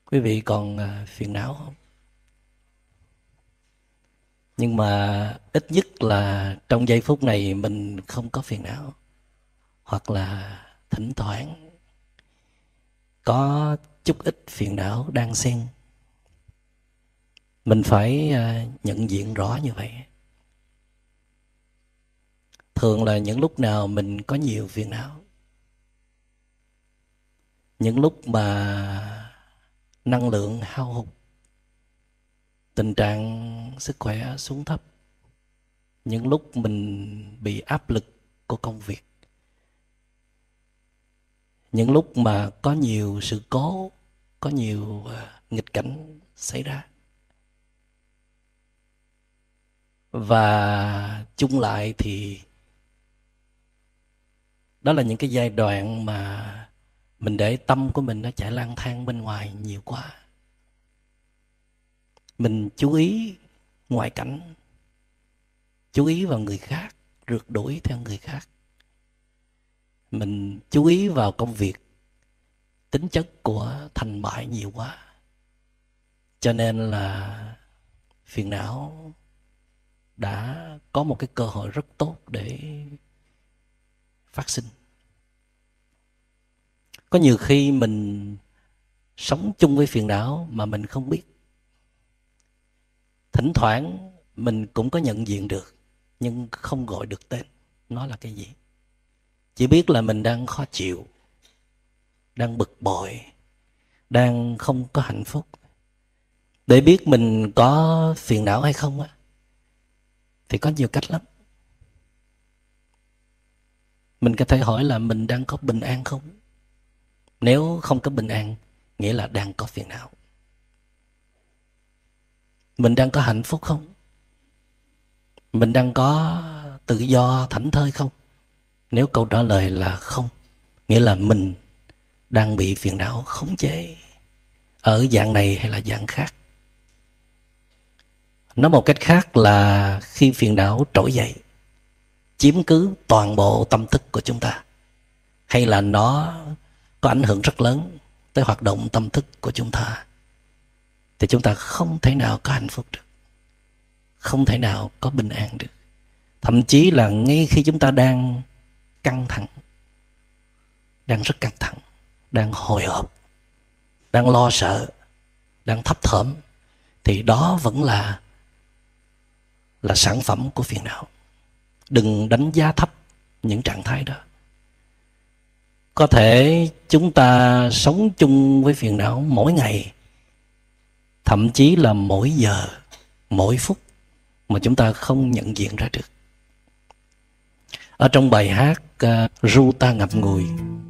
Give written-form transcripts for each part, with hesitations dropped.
Quý vị còn phiền não không? Nhưng mà ít nhất là trong giây phút này mình không có phiền não. Hoặc là thỉnh thoảng có chút ít phiền não đang xen. Mình phải nhận diện rõ như vậy. Thường là những lúc nào mình có nhiều phiền não, những lúc mà năng lượng hao hụt, tình trạng sức khỏe xuống thấp, những lúc mình bị áp lực của công việc, những lúc mà có nhiều sự cố, có nhiều nghịch cảnh xảy ra. Và chung lại thì đó là những cái giai đoạn mà mình để tâm của mình nó chạy lang thang bên ngoài nhiều quá. Mình chú ý ngoại cảnh, chú ý vào người khác, rượt đuổi theo người khác. Mình chú ý vào công việc, tính chất của thành bại nhiều quá. Cho nên là phiền não đã có một cái cơ hội rất tốt để phát sinh. Có nhiều khi mình sống chung với phiền não mà mình không biết. Thỉnh thoảng mình cũng có nhận diện được, nhưng không gọi được tên nó là cái gì. Chỉ biết là mình đang khó chịu, đang bực bội, đang không có hạnh phúc. Để biết mình có phiền não hay không á, thì có nhiều cách lắm. Mình có thể hỏi là mình đang có bình an không? Nếu không có bình an, nghĩa là đang có phiền não. Mình đang có hạnh phúc không? Mình đang có tự do thảnh thơi không? Nếu câu trả lời là không, nghĩa là mình đang bị phiền não khống chế ở dạng này hay là dạng khác. Nói một cách khác là khi phiền não trỗi dậy, chiếm cứ toàn bộ tâm thức của chúng ta, hay là nó có ảnh hưởng rất lớn tới hoạt động tâm thức của chúng ta, thì chúng ta không thể nào có hạnh phúc được, không thể nào có bình an được. Thậm chí là ngay khi chúng ta đang căng thẳng, đang rất căng thẳng, đang hồi hộp, đang lo sợ, đang thấp thỏm, thì đó vẫn là sản phẩm của phiền não. Đừng đánh giá thấp những trạng thái đó. Có thể chúng ta sống chung với phiền não mỗi ngày, thậm chí là mỗi giờ, mỗi phút mà chúng ta không nhận diện ra được. Ở trong bài hát Ru Ta Ngậm Ngùi,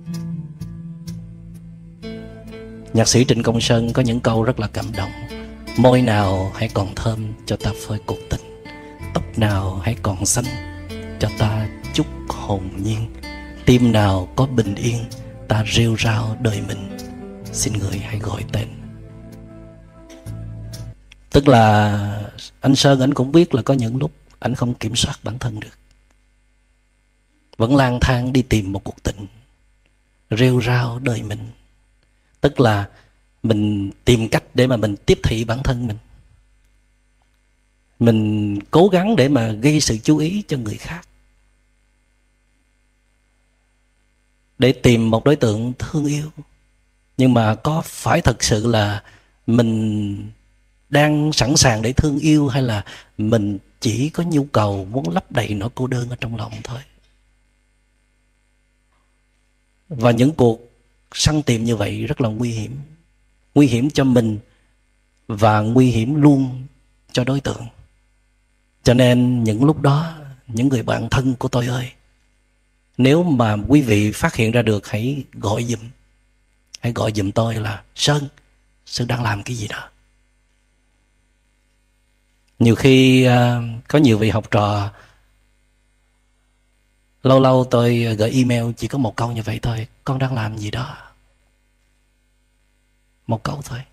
nhạc sĩ Trịnh Công Sơn có những câu rất là cảm động. Môi nào hãy còn thơm cho ta phơi cuộc tình, tóc nào hãy còn xanh cho ta chút hồn nhiên, tim nào có bình yên ta rêu rao đời mình, xin người hãy gọi tên. Tức là anh Sơn anh cũng biết là có những lúc anh không kiểm soát bản thân được, vẫn lang thang đi tìm một cuộc tình, rêu rao đời mình. Tức là mình tìm cách để mà mình tiếp thị bản thân mình. Mình cố gắng để mà gây sự chú ý cho người khác, để tìm một đối tượng thương yêu. Nhưng mà có phải thật sự là mình đang sẵn sàng để thương yêu, hay là mình chỉ có nhu cầu muốn lấp đầy nỗi cô đơn ở trong lòng thôi? Và những cuộc săn tìm như vậy rất là nguy hiểm. Nguy hiểm cho mình và nguy hiểm luôn cho đối tượng. Cho nên những lúc đó, những người bạn thân của tôi ơi, nếu mà quý vị phát hiện ra được, hãy gọi giùm. Hãy gọi giùm tôi là Sơn đang làm cái gì đó. Nhiều khi có nhiều vị học trò, lâu lâu tôi gửi email chỉ có một câu như vậy thôi: con đang làm gì đó. Một câu thôi.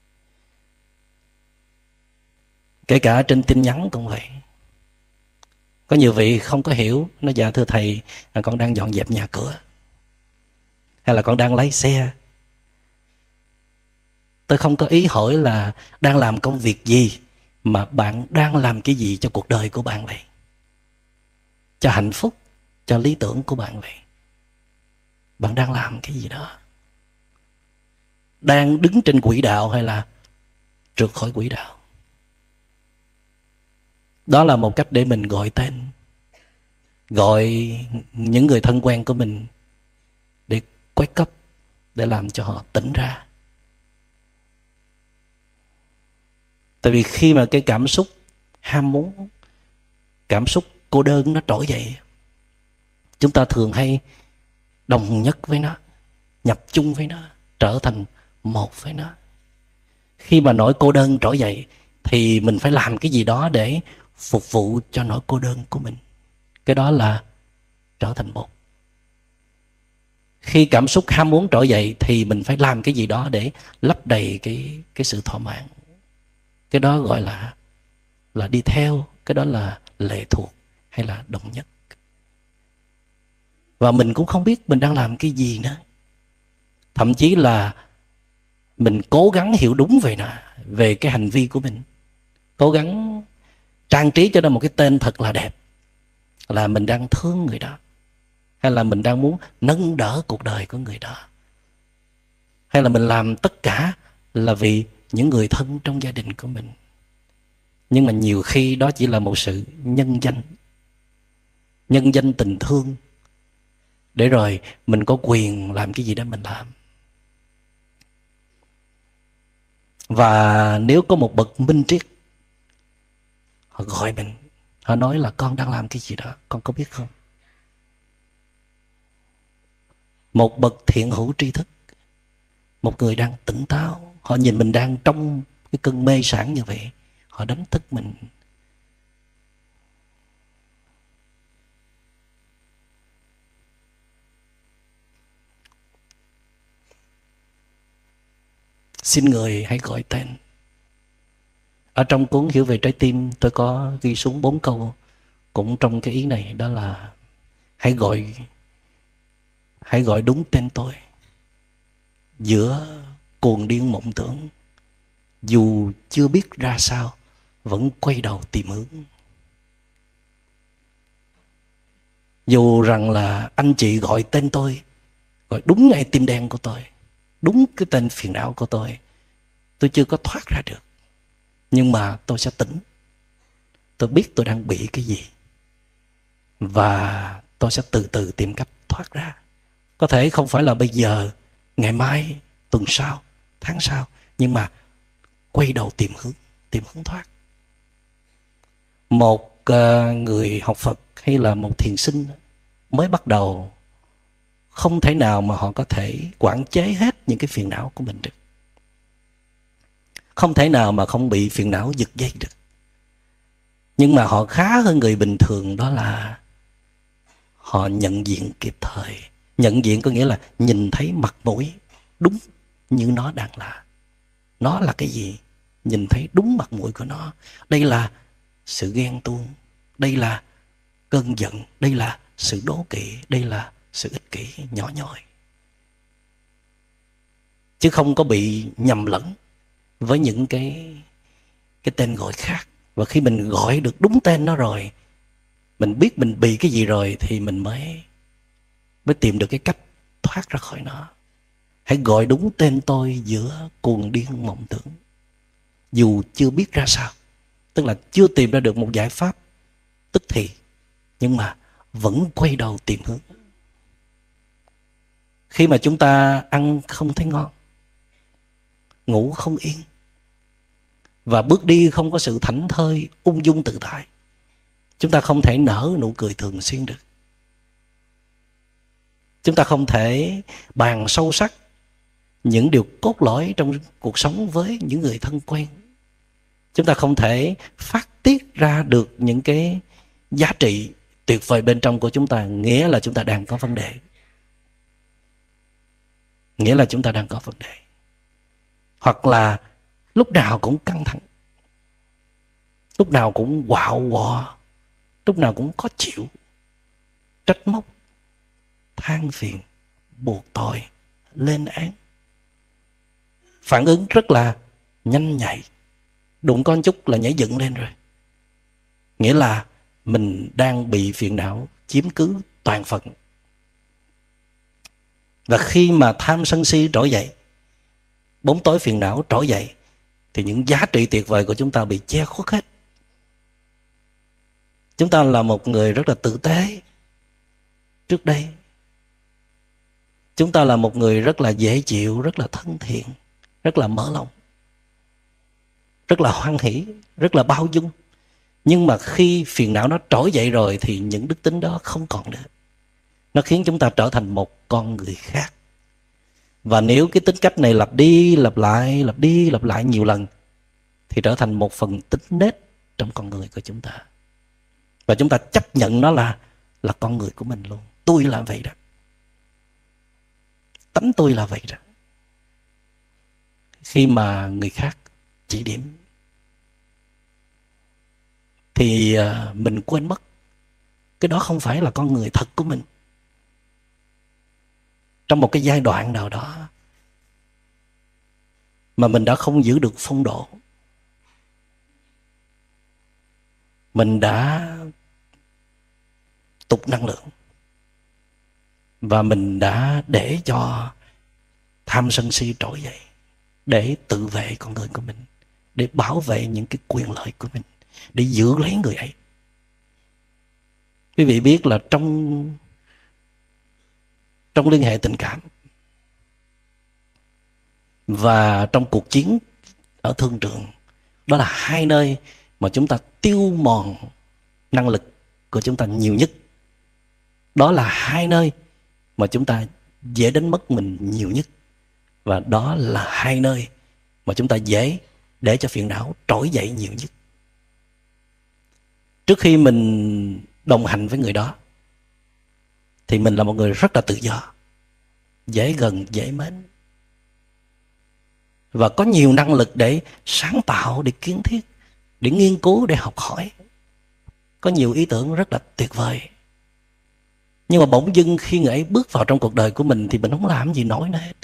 Kể cả trên tin nhắn cũng vậy. Có nhiều vị không có hiểu, nói dạ thưa thầy, con đang dọn dẹp nhà cửa, hay là con đang lái xe. Tôi không có ý hỏi là đang làm công việc gì, mà bạn đang làm cái gì cho cuộc đời của bạn vậy? Cho hạnh phúc, cho lý tưởng của bạn vậy? Bạn đang làm cái gì đó? Đang đứng trên quỹ đạo hay là trượt khỏi quỹ đạo? Đó là một cách để mình gọi tên, gọi những người thân quen của mình để quét cấp, để làm cho họ tỉnh ra. Tại vì khi mà cái cảm xúc ham muốn, cảm xúc cô đơn nó trỗi dậy, chúng ta thường hay đồng nhất với nó, nhập chung với nó, trở thành một với nó. Khi mà nỗi cô đơn trỗi dậy thì mình phải làm cái gì đó để phục vụ cho nỗi cô đơn của mình. Cái đó là trở thành một. Khi cảm xúc ham muốn trỗi dậy thì mình phải làm cái gì đó để lấp đầy cái sự thỏa mãn. Cái đó gọi là đi theo, cái đó là lệ thuộc hay là đồng nhất. Và mình cũng không biết mình đang làm cái gì nữa. Thậm chí là mình cố gắng hiểu đúng về cái hành vi của mình, cố gắng trang trí cho nó một cái tên thật là đẹp, là mình đang thương người đó, hay là mình đang muốn nâng đỡ cuộc đời của người đó, hay là mình làm tất cả là vì những người thân trong gia đình của mình. Nhưng mà nhiều khi đó chỉ là một sự nhân danh tình thương, để rồi mình có quyền làm cái gì đó mình làm. Và nếu có một bậc minh triết, họ gọi mình, họ nói là con đang làm cái gì đó, con có biết không? Một bậc thiện hữu tri thức, một người đang tỉnh táo, họ nhìn mình đang trong cái cơn mê sản như vậy, họ đánh thức mình. Xin người hãy gọi tên. Ở trong cuốn Hiểu về trái tim, tôi có ghi xuống 4 câu cũng trong cái ý này, đó là hãy gọi đúng tên tôi giữa cuồng điên mộng tưởng, dù chưa biết ra sao vẫn quay đầu tìm hướng. Dù rằng là anh chị gọi tên tôi, gọi đúng ngay tim đen của tôi, đúng cái tên phiền não của tôi chưa có thoát ra được, nhưng mà tôi sẽ tỉnh. Tôi biết tôi đang bị cái gì, và tôi sẽ từ từ tìm cách thoát ra. Có thể không phải là bây giờ, ngày mai, tuần sau, tháng sau, nhưng mà quay đầu tìm hướng thoát. Một người học Phật hay là một thiền sinh mới bắt đầu, không thể nào mà họ có thể quản chế hết những cái phiền não của mình được. Không thể nào mà không bị phiền não giật dây được. Nhưng mà họ khá hơn người bình thường, đó là họ nhận diện kịp thời. Nhận diện có nghĩa là nhìn thấy mặt mũi đúng như nó đang là. Nó là cái gì? Nhìn thấy đúng mặt mũi của nó. Đây là sự ghen tuông, đây là cơn giận, đây là sự đố kỵ, đây là sự ích kỷ nhỏ nhoi. Chứ không có bị nhầm lẫn với những cái tên gọi khác. Và khi mình gọi được đúng tên nó rồi, mình biết mình bị cái gì rồi, thì mình mới tìm được cái cách thoát ra khỏi nó. Hãy gọi đúng tên tôi giữa cuồng điên mộng tưởng, dù chưa biết ra sao. Tức là chưa tìm ra được một giải pháp tức thì, nhưng mà vẫn quay đầu tìm hướng. Khi mà chúng ta ăn không thấy ngon, ngủ không yên, và bước đi không có sự thảnh thơi, ung dung tự tại, chúng ta không thể nở nụ cười thường xuyên được. Chúng ta không thể bàn sâu sắc những điều cốt lõi trong cuộc sống với những người thân quen. Chúng ta không thể phát tiết ra được những cái giá trị tuyệt vời bên trong của chúng ta, nghĩa là chúng ta đang có vấn đề. Nghĩa là chúng ta đang có vấn đề. Hoặc là lúc nào cũng căng thẳng, lúc nào cũng quạu quọ, lúc nào cũng khó chịu, trách móc, than phiền, buộc tội, lên án, phản ứng rất là nhanh nhạy, đụng con chút là nhảy dựng lên rồi. Nghĩa là mình đang bị phiền não chiếm cứ toàn phận. Và khi mà tham sân si trỗi dậy, bóng tối phiền não trỗi dậy, thì những giá trị tuyệt vời của chúng ta bị che khuất hết. Chúng ta là một người rất là tử tế trước đây. Chúng ta là một người rất là dễ chịu, rất là thân thiện, rất là mở lòng, rất là hoan hỷ, rất là bao dung. Nhưng mà khi phiền não nó trỗi dậy rồi thì những đức tính đó không còn nữa. Nó khiến chúng ta trở thành một con người khác. Và nếu cái tính cách này lặp đi lặp lại nhiều lần thì trở thành một phần tính nết trong con người của chúng ta. Và chúng ta chấp nhận nó là con người của mình luôn. Tôi là vậy đó, tánh tôi là vậy đó. Khi mà người khác chỉ điểm thì mình quên mất cái đó không phải là con người thật của mình. Trong một cái giai đoạn nào đó mà mình đã không giữ được phong độ, mình đã tụt năng lượng, và mình đã để cho tham sân si trỗi dậy để tự vệ con người của mình, để bảo vệ những cái quyền lợi của mình, để giữ lấy người ấy. Quý vị biết là trong liên hệ tình cảm và trong cuộc chiến ở thương trường, đó là hai nơi mà chúng ta tiêu mòn năng lực của chúng ta nhiều nhất. Đó là hai nơi mà chúng ta dễ đánh mất mình nhiều nhất. Và đó là hai nơi mà chúng ta dễ để cho phiền não trỗi dậy nhiều nhất. Trước khi mình đồng hành với người đó thì mình là một người rất là tự do, dễ gần, dễ mến, và có nhiều năng lực để sáng tạo, để kiến thiết, để nghiên cứu, để học hỏi. Có nhiều ý tưởng rất là tuyệt vời. Nhưng mà bỗng dưng khi người ấy bước vào trong cuộc đời của mình thì mình không làm gì nổi nữa hết.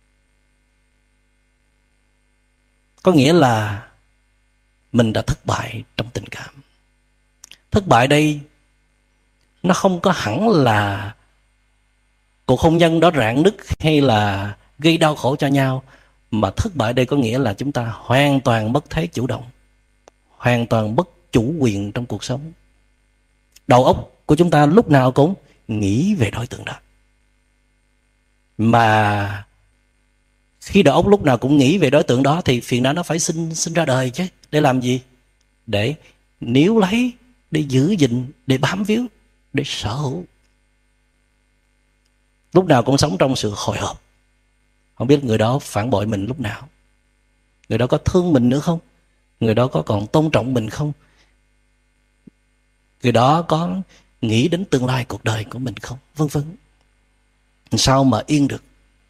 Có nghĩa là mình đã thất bại trong tình cảm. Thất bại đây nó không có hẳn là cuộc hôn nhân đó rạn nứt hay là gây đau khổ cho nhau, mà thất bại đây có nghĩa là chúng ta hoàn toàn mất thế chủ động, hoàn toàn mất chủ quyền trong cuộc sống. Đầu óc của chúng ta lúc nào cũng nghĩ về đối tượng đó. Mà khi đầu óc lúc nào cũng nghĩ về đối tượng đó thì phiền não nó phải sinh ra đời chứ. Để làm gì? Để níu lấy, để giữ gìn, để bám víu, để sở hữu. Lúc nào cũng sống trong sự hồi hộp. Không biết người đó phản bội mình lúc nào, người đó có thương mình nữa không, người đó có còn tôn trọng mình không, người đó có nghĩ đến tương lai cuộc đời của mình không, vân vân. Sao mà yên được?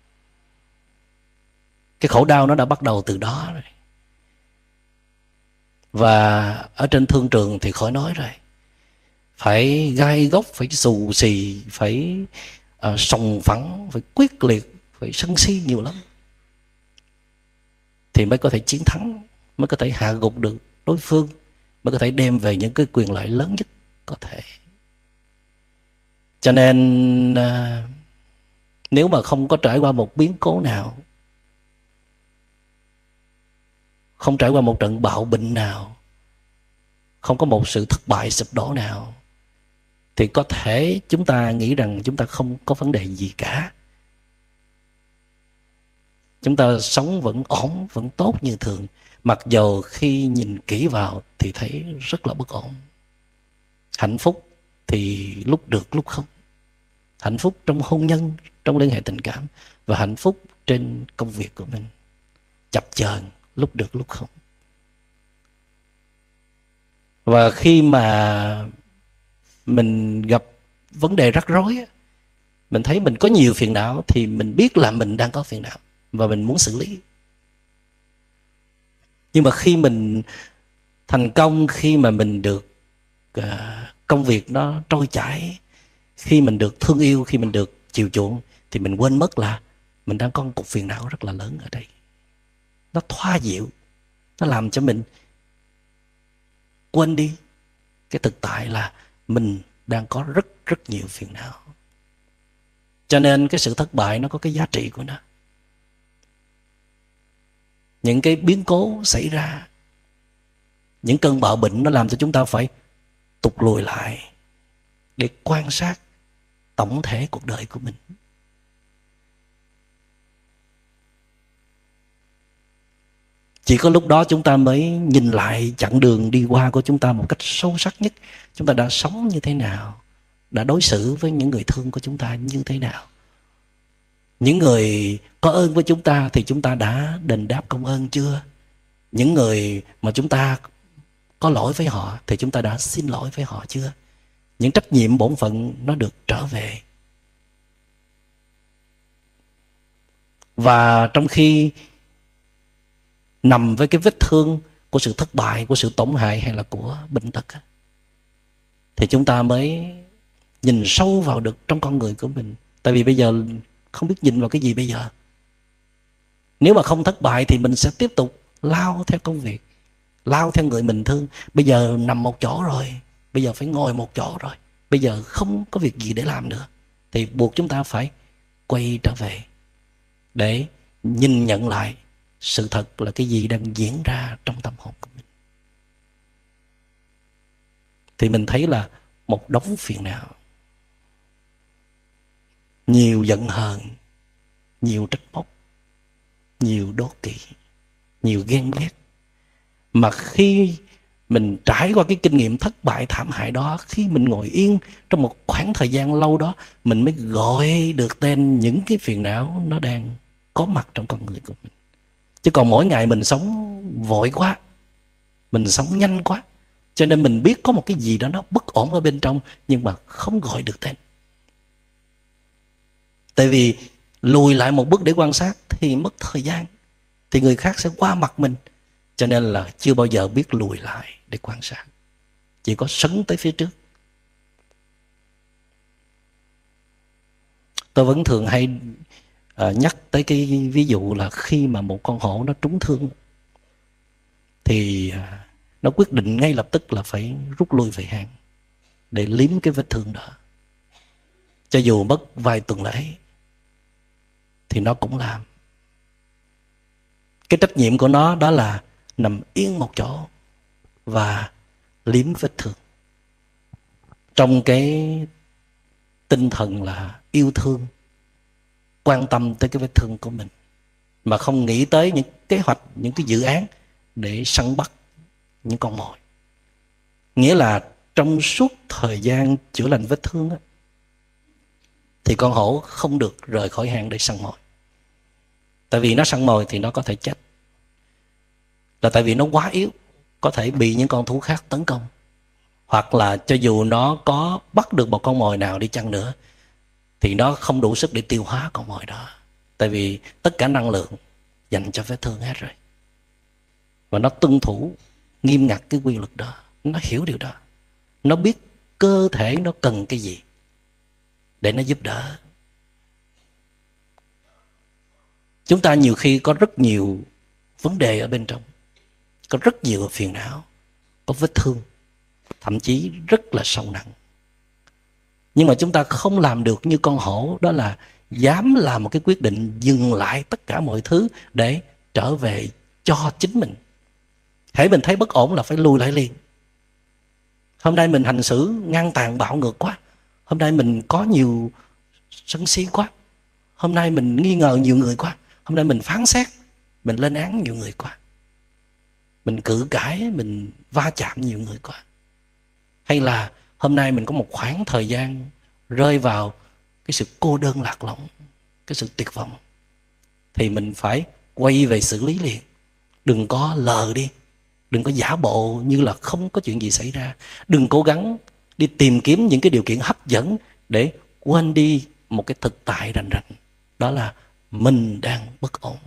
Cái khổ đau nó đã bắt đầu từ đó rồi. Và ở trên thương trường thì khỏi nói rồi. Phải gai góc, phải xù xì, phải sòng phẳng, phải quyết liệt, phải sân si nhiều lắm, thì mới có thể chiến thắng, mới có thể hạ gục được đối phương, mới có thể đem về những cái quyền lợi lớn nhất có thể. Cho nên nếu mà không có trải qua một biến cố nào, không trải qua một trận bạo bệnh nào, không có một sự thất bại sụp đổ nào, thì có thể chúng ta nghĩ rằng chúng ta không có vấn đề gì cả. Chúng ta sống vẫn ổn, vẫn tốt như thường, mặc dầu khi nhìn kỹ vào thì thấy rất là bất ổn. Hạnh phúc thì lúc được lúc không. Hạnh phúc trong hôn nhân, trong liên hệ tình cảm, và hạnh phúc trên công việc của mình, chập chờn, lúc được lúc không. Và khi mà mình gặp vấn đề rắc rối, mình thấy mình có nhiều phiền não, thì mình biết là mình đang có phiền não và mình muốn xử lý. Nhưng mà khi mình thành công, khi mà mình được công việc nó trôi chảy, khi mình được thương yêu, khi mình được chiều chuộng, thì mình quên mất là mình đang có một cục phiền não rất là lớn ở đây. nó thoa dịu, nó làm cho mình quên đi cái thực tại là mình đang có rất rất nhiều phiền não. Cho nên cái sự thất bại nó có cái giá trị của nó. Những cái biến cố xảy ra, những cơn bạo bệnh, nó làm cho chúng ta phải tụt lùi lại để quan sát tổng thể cuộc đời của mình. Chỉ có lúc đó chúng ta mới nhìn lại chặng đường đi qua của chúng ta một cách sâu sắc nhất. Chúng ta đã sống như thế nào, đã đối xử với những người thương của chúng ta như thế nào. Những người có ơn với chúng ta thì chúng ta đã đền đáp công ơn chưa? Những người mà chúng ta có lỗi với họ thì chúng ta đã xin lỗi với họ chưa? Những trách nhiệm bổn phận nó được trở về. Và trong khi nằm với cái vết thương của sự thất bại, của sự tổn hại hay là của bệnh tật, thì chúng ta mới nhìn sâu vào được trong con người của mình. Tại vì bây giờ không biết nhìn vào cái gì bây giờ. Nếu mà không thất bại thì mình sẽ tiếp tục lao theo công việc, lao theo người mình thương. Bây giờ nằm một chỗ rồi, bây giờ phải ngồi một chỗ rồi, bây giờ không có việc gì để làm nữa, thì buộc chúng ta phải quay trở về để nhìn nhận lại sự thật là cái gì đang diễn ra trong tâm hồn của mình. Thì mình thấy là một đống phiền não, nhiều giận hờn, nhiều trách móc, nhiều đố kỵ, nhiều ghen ghét. Mà khi mình trải qua cái kinh nghiệm thất bại thảm hại đó, khi mình ngồi yên trong một khoảng thời gian lâu đó, mình mới gọi được tên những cái phiền não nó đang có mặt trong con người của mình. Chứ còn mỗi ngày mình sống vội quá, mình sống nhanh quá, cho nên mình biết có một cái gì đó nó bất ổn ở bên trong, nhưng mà không gọi được tên. Tại vì lùi lại một bước để quan sát thì mất thời gian, thì người khác sẽ qua mặt mình. Cho nên là chưa bao giờ biết lùi lại để quan sát, chỉ có sấn tới phía trước. Tôi vẫn thường hay nhắc tới cái ví dụ là khi mà một con hổ nó trúng thương thì nó quyết định ngay lập tức là phải rút lui về hang để liếm cái vết thương đó. Cho dù mất vài tuần lễ thì nó cũng làm. Cái trách nhiệm của nó đó là nằm yên một chỗ và liếm vết thương, trong cái tinh thần là yêu thương, quan tâm tới cái vết thương của mình, mà không nghĩ tới những kế hoạch, những cái dự án để săn bắt những con mồi. Nghĩa là trong suốt thời gian chữa lành vết thương á, thì con hổ không được rời khỏi hang để săn mồi. Tại vì nó săn mồi thì nó có thể chết, là tại vì nó quá yếu, có thể bị những con thú khác tấn công. Hoặc là cho dù nó có bắt được một con mồi nào đi chăng nữa thì nó không đủ sức để tiêu hóa con mồi đó. Tại vì tất cả năng lượng dành cho vết thương hết rồi. Và nó tuân thủ nghiêm ngặt cái quy luật đó. Nó hiểu điều đó. Nó biết cơ thể nó cần cái gì để nó giúp đỡ. Chúng ta nhiều khi có rất nhiều vấn đề ở bên trong, có rất nhiều phiền não, có vết thương, thậm chí rất là sâu nặng. Nhưng mà chúng ta không làm được như con hổ, đó là dám làm một cái quyết định dừng lại tất cả mọi thứ để trở về cho chính mình. Hễ mình thấy bất ổn là phải lùi lại liền. Hôm nay mình hành xử ngang tàn bạo ngược quá, hôm nay mình có nhiều sân si quá, hôm nay mình nghi ngờ nhiều người quá, hôm nay mình phán xét, mình lên án nhiều người quá, mình cự cãi, mình va chạm nhiều người quá. Hay là hôm nay mình có một khoảng thời gian rơi vào cái sự cô đơn lạc lõng, cái sự tuyệt vọng, thì mình phải quay về xử lý liền. Đừng có lờ đi, đừng có giả bộ như là không có chuyện gì xảy ra. Đừng cố gắng đi tìm kiếm những cái điều kiện hấp dẫn để quên đi một cái thực tại rành rành, đó là mình đang bất ổn.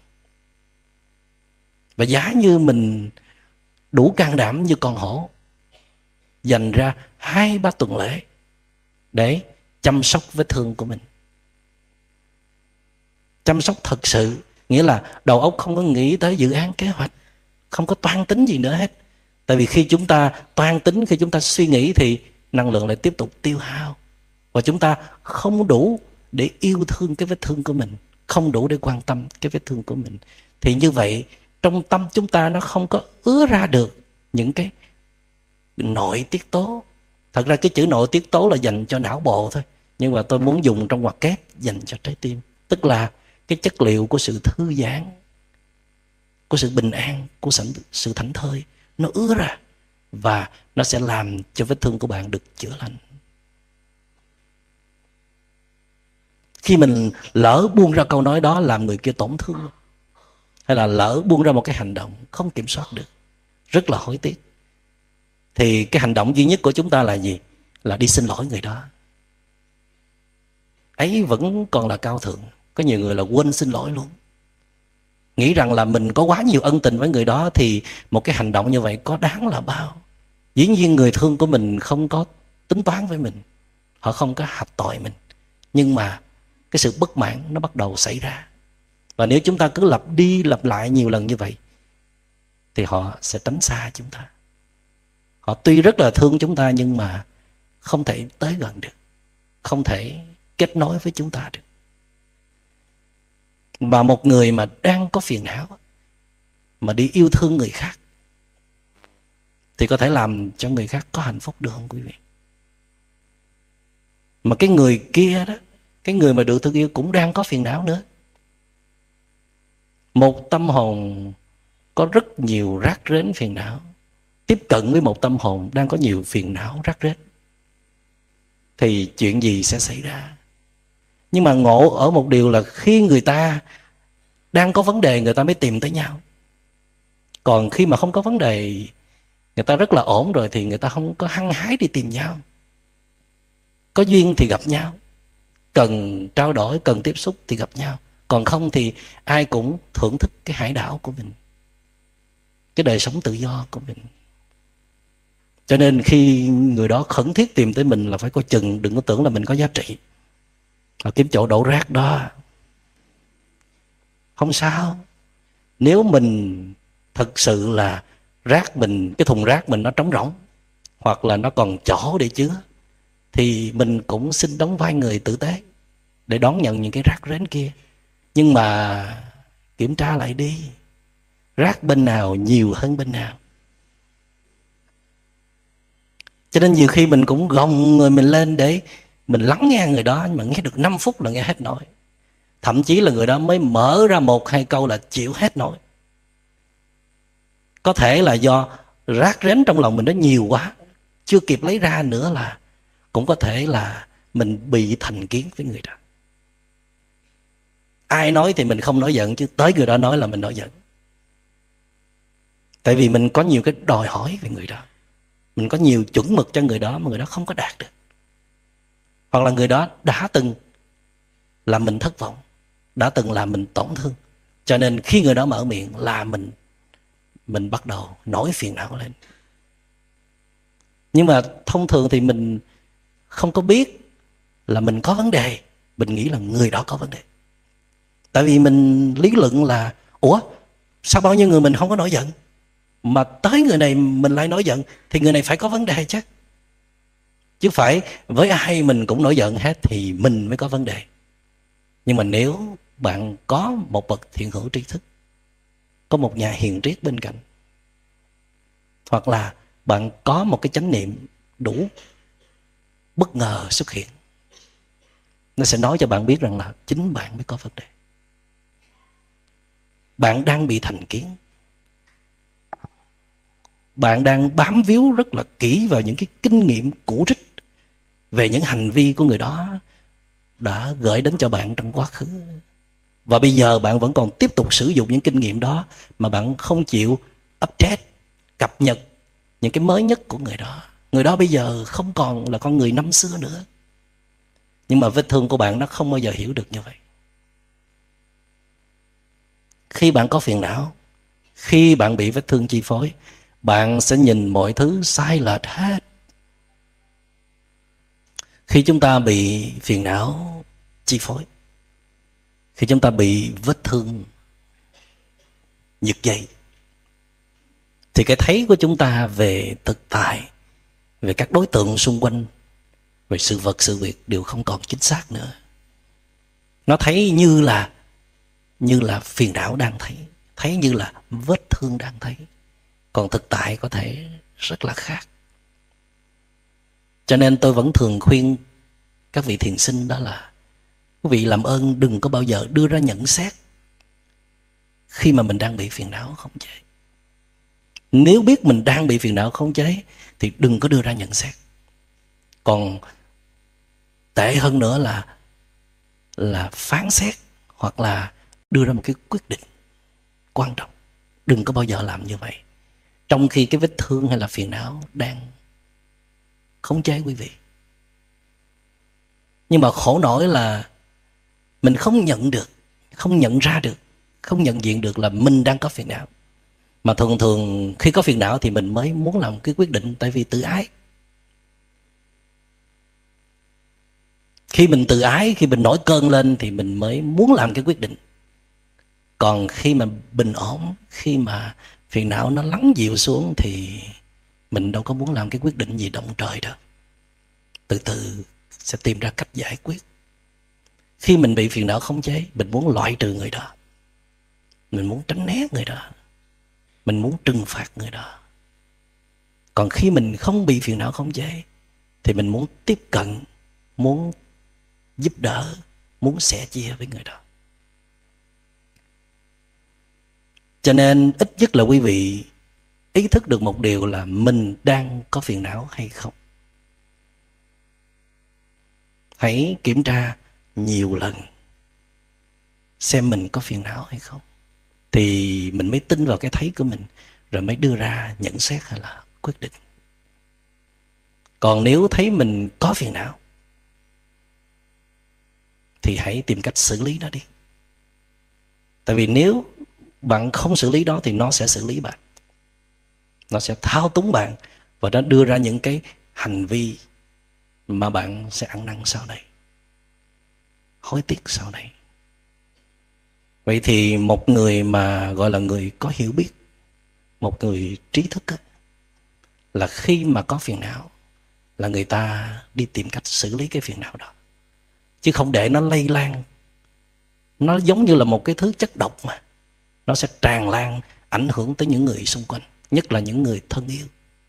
Và giá như mình đủ can đảm như con hổ, dành ra 2-3 tuần lễ để chăm sóc vết thương của mình, chăm sóc thật sự, Nghĩa là đầu óc không có nghĩ tới dự án kế hoạch, không có toan tính gì nữa hết. Tại vì khi chúng ta toan tính, khi chúng ta suy nghĩ thì năng lượng lại tiếp tục tiêu hao. Và chúng ta không đủ để yêu thương cái vết thương của mình, không đủ để quan tâm cái vết thương của mình. Thì như vậy trong tâm chúng ta nó không có ứa ra được những cái nội tiết tố. Thật ra cái chữ nội tiết tố là dành cho não bộ thôi, nhưng mà tôi muốn dùng trong ngoặc kép dành cho trái tim. Tức là cái chất liệu của sự thư giãn, của sự bình an, của sự thảnh thơi, nó ứa ra và nó sẽ làm cho vết thương của bạn được chữa lành. Khi mình lỡ buông ra câu nói đó làm người kia tổn thương, hay là lỡ buông ra một cái hành động không kiểm soát được, rất là hối tiếc, thì cái hành động duy nhất của chúng ta là gì? Là đi xin lỗi người đó. Ấy vẫn còn là cao thượng. Có nhiều người là quên xin lỗi luôn, nghĩ rằng là mình có quá nhiều ân tình với người đó, thì một cái hành động như vậy có đáng là bao. Dĩ nhiên người thương của mình không có tính toán với mình, họ không có hạch tội mình, nhưng mà cái sự bất mãn nó bắt đầu xảy ra. Và nếu chúng ta cứ lặp đi lặp lại nhiều lần như vậy thì họ sẽ tránh xa chúng ta. Họ tuy rất là thương chúng ta nhưng mà không thể tới gần được, không thể kết nối với chúng ta được. Và một người mà đang có phiền não mà đi yêu thương người khác thì có thể làm cho người khác có hạnh phúc được không quý vị? Mà cái người kia đó, cái người mà được thương yêu cũng đang có phiền não nữa. Một tâm hồn có rất nhiều rác rến phiền não tiếp cận với một tâm hồn đang có nhiều phiền não rác rến, thì chuyện gì sẽ xảy ra? Nhưng mà ngộ ở một điều là khi người ta đang có vấn đề người ta mới tìm tới nhau. Còn khi mà không có vấn đề, người ta rất là ổn rồi thì người ta không có hăng hái đi tìm nhau. Có duyên thì gặp nhau, cần trao đổi, cần tiếp xúc thì gặp nhau. Còn không thì ai cũng thưởng thức cái hải đảo của mình, cái đời sống tự do của mình. Cho nên khi người đó khẩn thiết tìm tới mình là phải coi chừng, đừng có tưởng là mình có giá trị, là kiếm chỗ đổ rác đó. Không sao. Nếu mình thật sự là rác mình, cái thùng rác mình nó trống rỗng, hoặc là nó còn chỗ để chứa, thì mình cũng xin đóng vai người tử tế để đón nhận những cái rác rến kia. Nhưng mà kiểm tra lại đi, rác bên nào nhiều hơn bên nào. Cho nên nhiều khi mình cũng gồng người mình lên để mình lắng nghe người đó, nhưng mà nghe được 5 phút là nghe hết nổi. Thậm chí là người đó mới mở ra 1-2 câu là chịu hết nổi. Có thể là do rác rến trong lòng mình nó nhiều quá, chưa kịp lấy ra nữa, là cũng có thể là mình bị thành kiến với người đó. Ai nói thì mình không nổi giận, chứ tới người đó nói là mình nổi giận. Tại vì mình có nhiều cái đòi hỏi về người đó, mình có nhiều chuẩn mực cho người đó mà người đó không có đạt được. Hoặc là người đó đã từng làm mình thất vọng, đã từng làm mình tổn thương, cho nên khi người đó mở miệng là mình bắt đầu nổi phiền não lên. Nhưng mà thông thường thì mình không có biết là mình có vấn đề, mình nghĩ là người đó có vấn đề. Tại vì mình lý luận là ủa, sao bao nhiêu người mình không có nổi giận, mà tới người này mình lại nổi giận, thì người này phải có vấn đề chứ. Chứ phải với ai mình cũng nổi giận hết thì mình mới có vấn đề. Nhưng mà nếu bạn có một bậc thiện hữu tri thức, có một nhà hiền triết bên cạnh, hoặc là bạn có một cái chánh niệm đủ bất ngờ xuất hiện, nó sẽ nói cho bạn biết rằng là chính bạn mới có vấn đề. Bạn đang bị thành kiến, bạn đang bám víu rất là kỹ vào những cái kinh nghiệm cũ rích về những hành vi của người đó đã gửi đến cho bạn trong quá khứ. Và bây giờ bạn vẫn còn tiếp tục sử dụng những kinh nghiệm đó, mà bạn không chịu update, cập nhật những cái mới nhất của người đó. Người đó bây giờ không còn là con người năm xưa nữa. Nhưng mà vết thương của bạn nó không bao giờ hiểu được như vậy. Khi bạn có phiền não, khi bạn bị vết thương chi phối, bạn sẽ nhìn mọi thứ sai lệch hết. Khi chúng ta bị phiền não chi phối, khi chúng ta bị vết thương giật dây. Thì cái thấy của chúng ta về thực tại, về các đối tượng xung quanh, về sự vật sự việc đều không còn chính xác nữa. Nó thấy như là phiền não đang thấy như là vết thương đang thấy. Còn thực tại có thể rất là khác. Cho nên tôi vẫn thường khuyên các vị thiền sinh đó là quý vị làm ơn đừng có bao giờ đưa ra nhận xét khi mà mình đang bị phiền não khống chế. Nếu biết mình đang bị phiền não khống chế thì đừng có đưa ra nhận xét. Còn tệ hơn nữa là phán xét hoặc là đưa ra một cái quyết định quan trọng. Đừng có bao giờ làm như vậy trong khi cái vết thương hay là phiền não đang khống chế quý vị. Nhưng mà khổ nổi là mình không nhận được, không nhận ra được, không nhận diện được là mình đang có phiền não. Mà thường khi có phiền não thì mình mới muốn làm cái quyết định, tại vì tự ái. Khi mình tự ái, khi mình nổi cơn lên thì mình mới muốn làm cái quyết định. Còn khi mà bình ổn, khi mà phiền não nó lắng dịu xuống thì mình đâu có muốn làm cái quyết định gì động trời đâu. Từ từ sẽ tìm ra cách giải quyết. Khi mình bị phiền não khống chế, mình muốn loại trừ người đó, mình muốn tránh né người đó, mình muốn trừng phạt người đó. Còn khi mình không bị phiền não khống chế thì mình muốn tiếp cận, muốn giúp đỡ, muốn sẻ chia với người đó. Cho nên ít nhất là quý vị ý thức được một điều là mình đang có phiền não hay không. Hãy kiểm tra nhiều lần xem mình có phiền não hay không, thì mình mới tin vào cái thấy của mình, rồi mới đưa ra nhận xét hay là quyết định. Còn nếu thấy mình có phiền não thì hãy tìm cách xử lý nó đi. Tại vì nếu bạn không xử lý đó thì nó sẽ xử lý bạn. Nó sẽ thao túng bạn và nó đưa ra những cái hành vi mà bạn sẽ ăn năn sau này, hối tiếc sau này. Vậy thì một người mà gọi là người có hiểu biết, một người trí thức á, là khi mà có phiền não là người ta đi tìm cách xử lý cái phiền não đó, chứ không để nó lây lan. Nó giống như là một cái thứ chất độc mà nó sẽ tràn lan, ảnh hưởng tới những người xung quanh, nhất là những người thân yêu.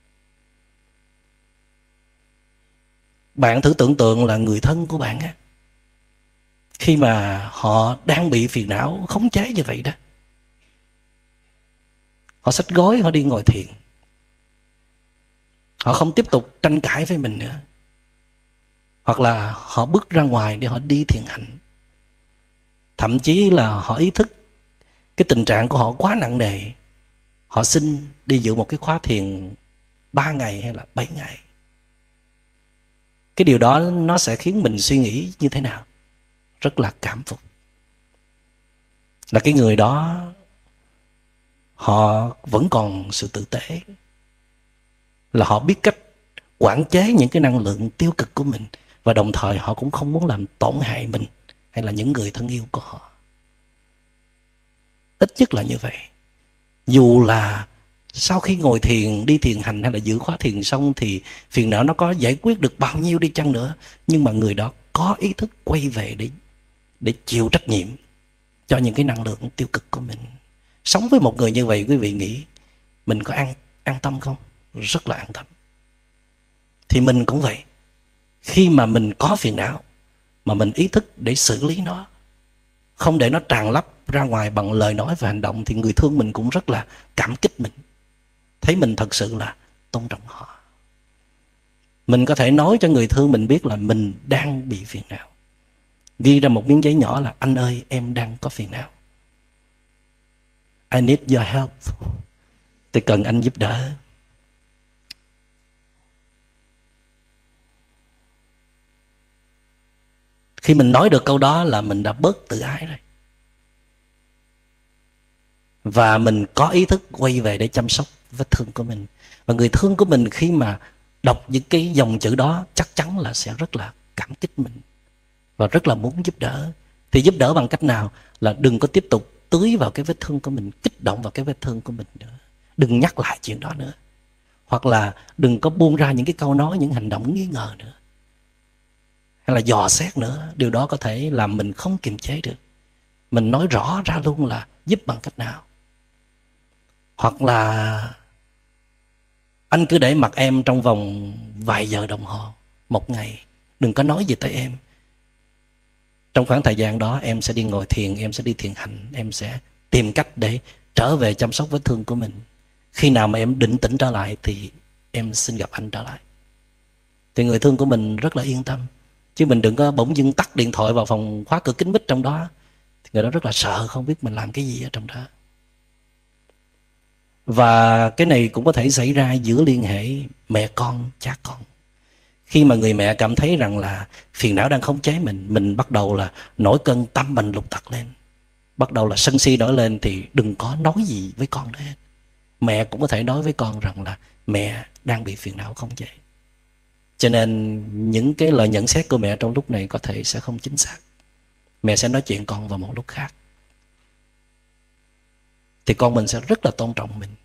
Bạn thử tưởng tượng là người thân của bạn á, khi mà họ đang bị phiền não khống chế như vậy đó, họ xách gối, họ đi ngồi thiền, họ không tiếp tục tranh cãi với mình nữa, hoặc là họ bước ra ngoài để họ đi thiền hành. Thậm chí là họ ý thức cái tình trạng của họ quá nặng nề, họ xin đi dự một cái khóa thiền 3 ngày hay là 7 ngày. Cái điều đó nó sẽ khiến mình suy nghĩ như thế nào? Rất là cảm phục. Là cái người đó họ vẫn còn sự tử tế, là họ biết cách quản chế những cái năng lượng tiêu cực của mình, và đồng thời họ cũng không muốn làm tổn hại mình hay là những người thân yêu của họ. Ít nhất là như vậy. Dù là sau khi ngồi thiền, đi thiền hành hay là giữ khóa thiền xong thì phiền não nó có giải quyết được bao nhiêu đi chăng nữa, nhưng mà người đó có ý thức quay về để chịu trách nhiệm cho những cái năng lượng tiêu cực của mình. Sống với một người như vậy, quý vị nghĩ mình có an tâm không? Rất là an tâm. Thì mình cũng vậy. Khi mà mình có phiền não mà mình ý thức để xử lý nó, không để nó tràn lấp ra ngoài bằng lời nói và hành động, thì người thương mình cũng rất là cảm kích mình, thấy mình thật sự là tôn trọng họ. Mình có thể nói cho người thương mình biết là mình đang bị phiền não, ghi ra một miếng giấy nhỏ là anh ơi, em đang có phiền não, I need your help, tôi cần anh giúp đỡ. Khi mình nói được câu đó là mình đã bớt tự ái rồi, và mình có ý thức quay về để chăm sóc vết thương của mình. Và người thương của mình khi mà đọc những cái dòng chữ đó chắc chắn là sẽ rất là cảm kích mình và rất là muốn giúp đỡ. Thì giúp đỡ bằng cách nào? Là đừng có tiếp tục tưới vào cái vết thương của mình, kích động vào cái vết thương của mình nữa. Đừng nhắc lại chuyện đó nữa. Hoặc là đừng có buông ra những cái câu nói, những hành động nghi ngờ nữa, hay là dò xét nữa. Điều đó có thể làm mình không kiềm chế được. Mình nói rõ ra luôn là giúp bằng cách nào. Hoặc là anh cứ để mặc em trong vòng vài giờ đồng hồ, một ngày, đừng có nói gì tới em. Trong khoảng thời gian đó em sẽ đi ngồi thiền, em sẽ đi thiền hành, em sẽ tìm cách để trở về chăm sóc vết thương của mình. Khi nào mà em định tĩnh trở lại thì em xin gặp anh trở lại. Thì người thương của mình rất là yên tâm. Chứ mình đừng có bỗng dưng tắt điện thoại vào phòng, khóa cửa kín mít trong đó, thì người đó rất là sợ, không biết mình làm cái gì ở trong đó. Và cái này cũng có thể xảy ra giữa liên hệ mẹ con, cha con. Khi mà người mẹ cảm thấy rằng là phiền não đang khống chế mình bắt đầu là nổi cơn tâm bệnh lục tặc lên, bắt đầu là sân si nổi lên, thì đừng có nói gì với con nữa hết. Mẹ cũng có thể nói với con rằng là mẹ đang bị phiền não khống chế. Cho nên những cái lời nhận xét của mẹ trong lúc này có thể sẽ không chính xác. Mẹ sẽ nói chuyện con vào một lúc khác, thì con mình sẽ rất là tôn trọng mình.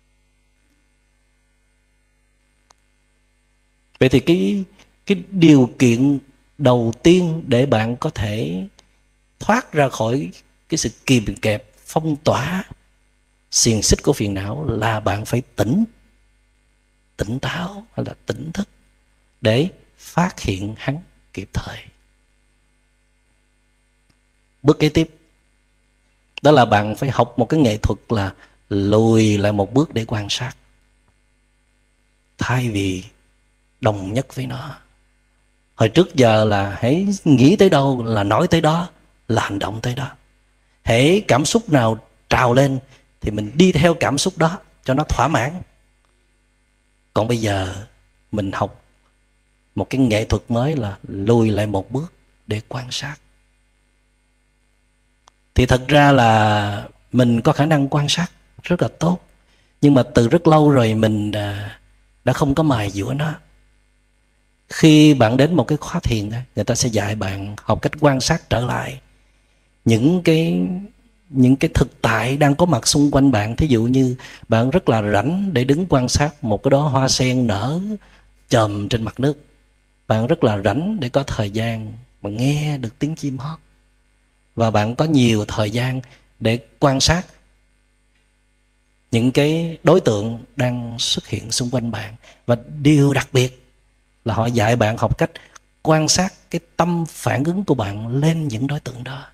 Vậy thì cái điều kiện đầu tiên để bạn có thể thoát ra khỏi cái sự kìm kẹp, phong tỏa, xiềng xích của phiền não là bạn phải tỉnh táo hay là tỉnh thức để phát hiện hắn kịp thời. Bước kế tiếp đó là bạn phải học một cái nghệ thuật là lùi lại một bước để quan sát, thay vì đồng nhất với nó. Hồi trước giờ là hãy nghĩ tới đâu là nói tới đó, là hành động tới đó. Hễ cảm xúc nào trào lên thì mình đi theo cảm xúc đó cho nó thỏa mãn. Còn bây giờ mình học một cái nghệ thuật mới là lùi lại một bước để quan sát. Thì thật ra là mình có khả năng quan sát rất là tốt, nhưng mà từ rất lâu rồi mình đã không có mài dũa nó. Khi bạn đến một cái khóa thiền, người ta sẽ dạy bạn học cách quan sát trở lại những cái thực tại đang có mặt xung quanh bạn. Thí dụ như bạn rất là rảnh để đứng quan sát một cái đóa hoa sen nở chòm trên mặt nước. Bạn rất là rảnh để có thời gian mà nghe được tiếng chim hót. Và bạn có nhiều thời gian để quan sát những cái đối tượng đang xuất hiện xung quanh bạn. Và điều đặc biệt là họ dạy bạn học cách quan sát cái tâm phản ứng của bạn lên những đối tượng đó.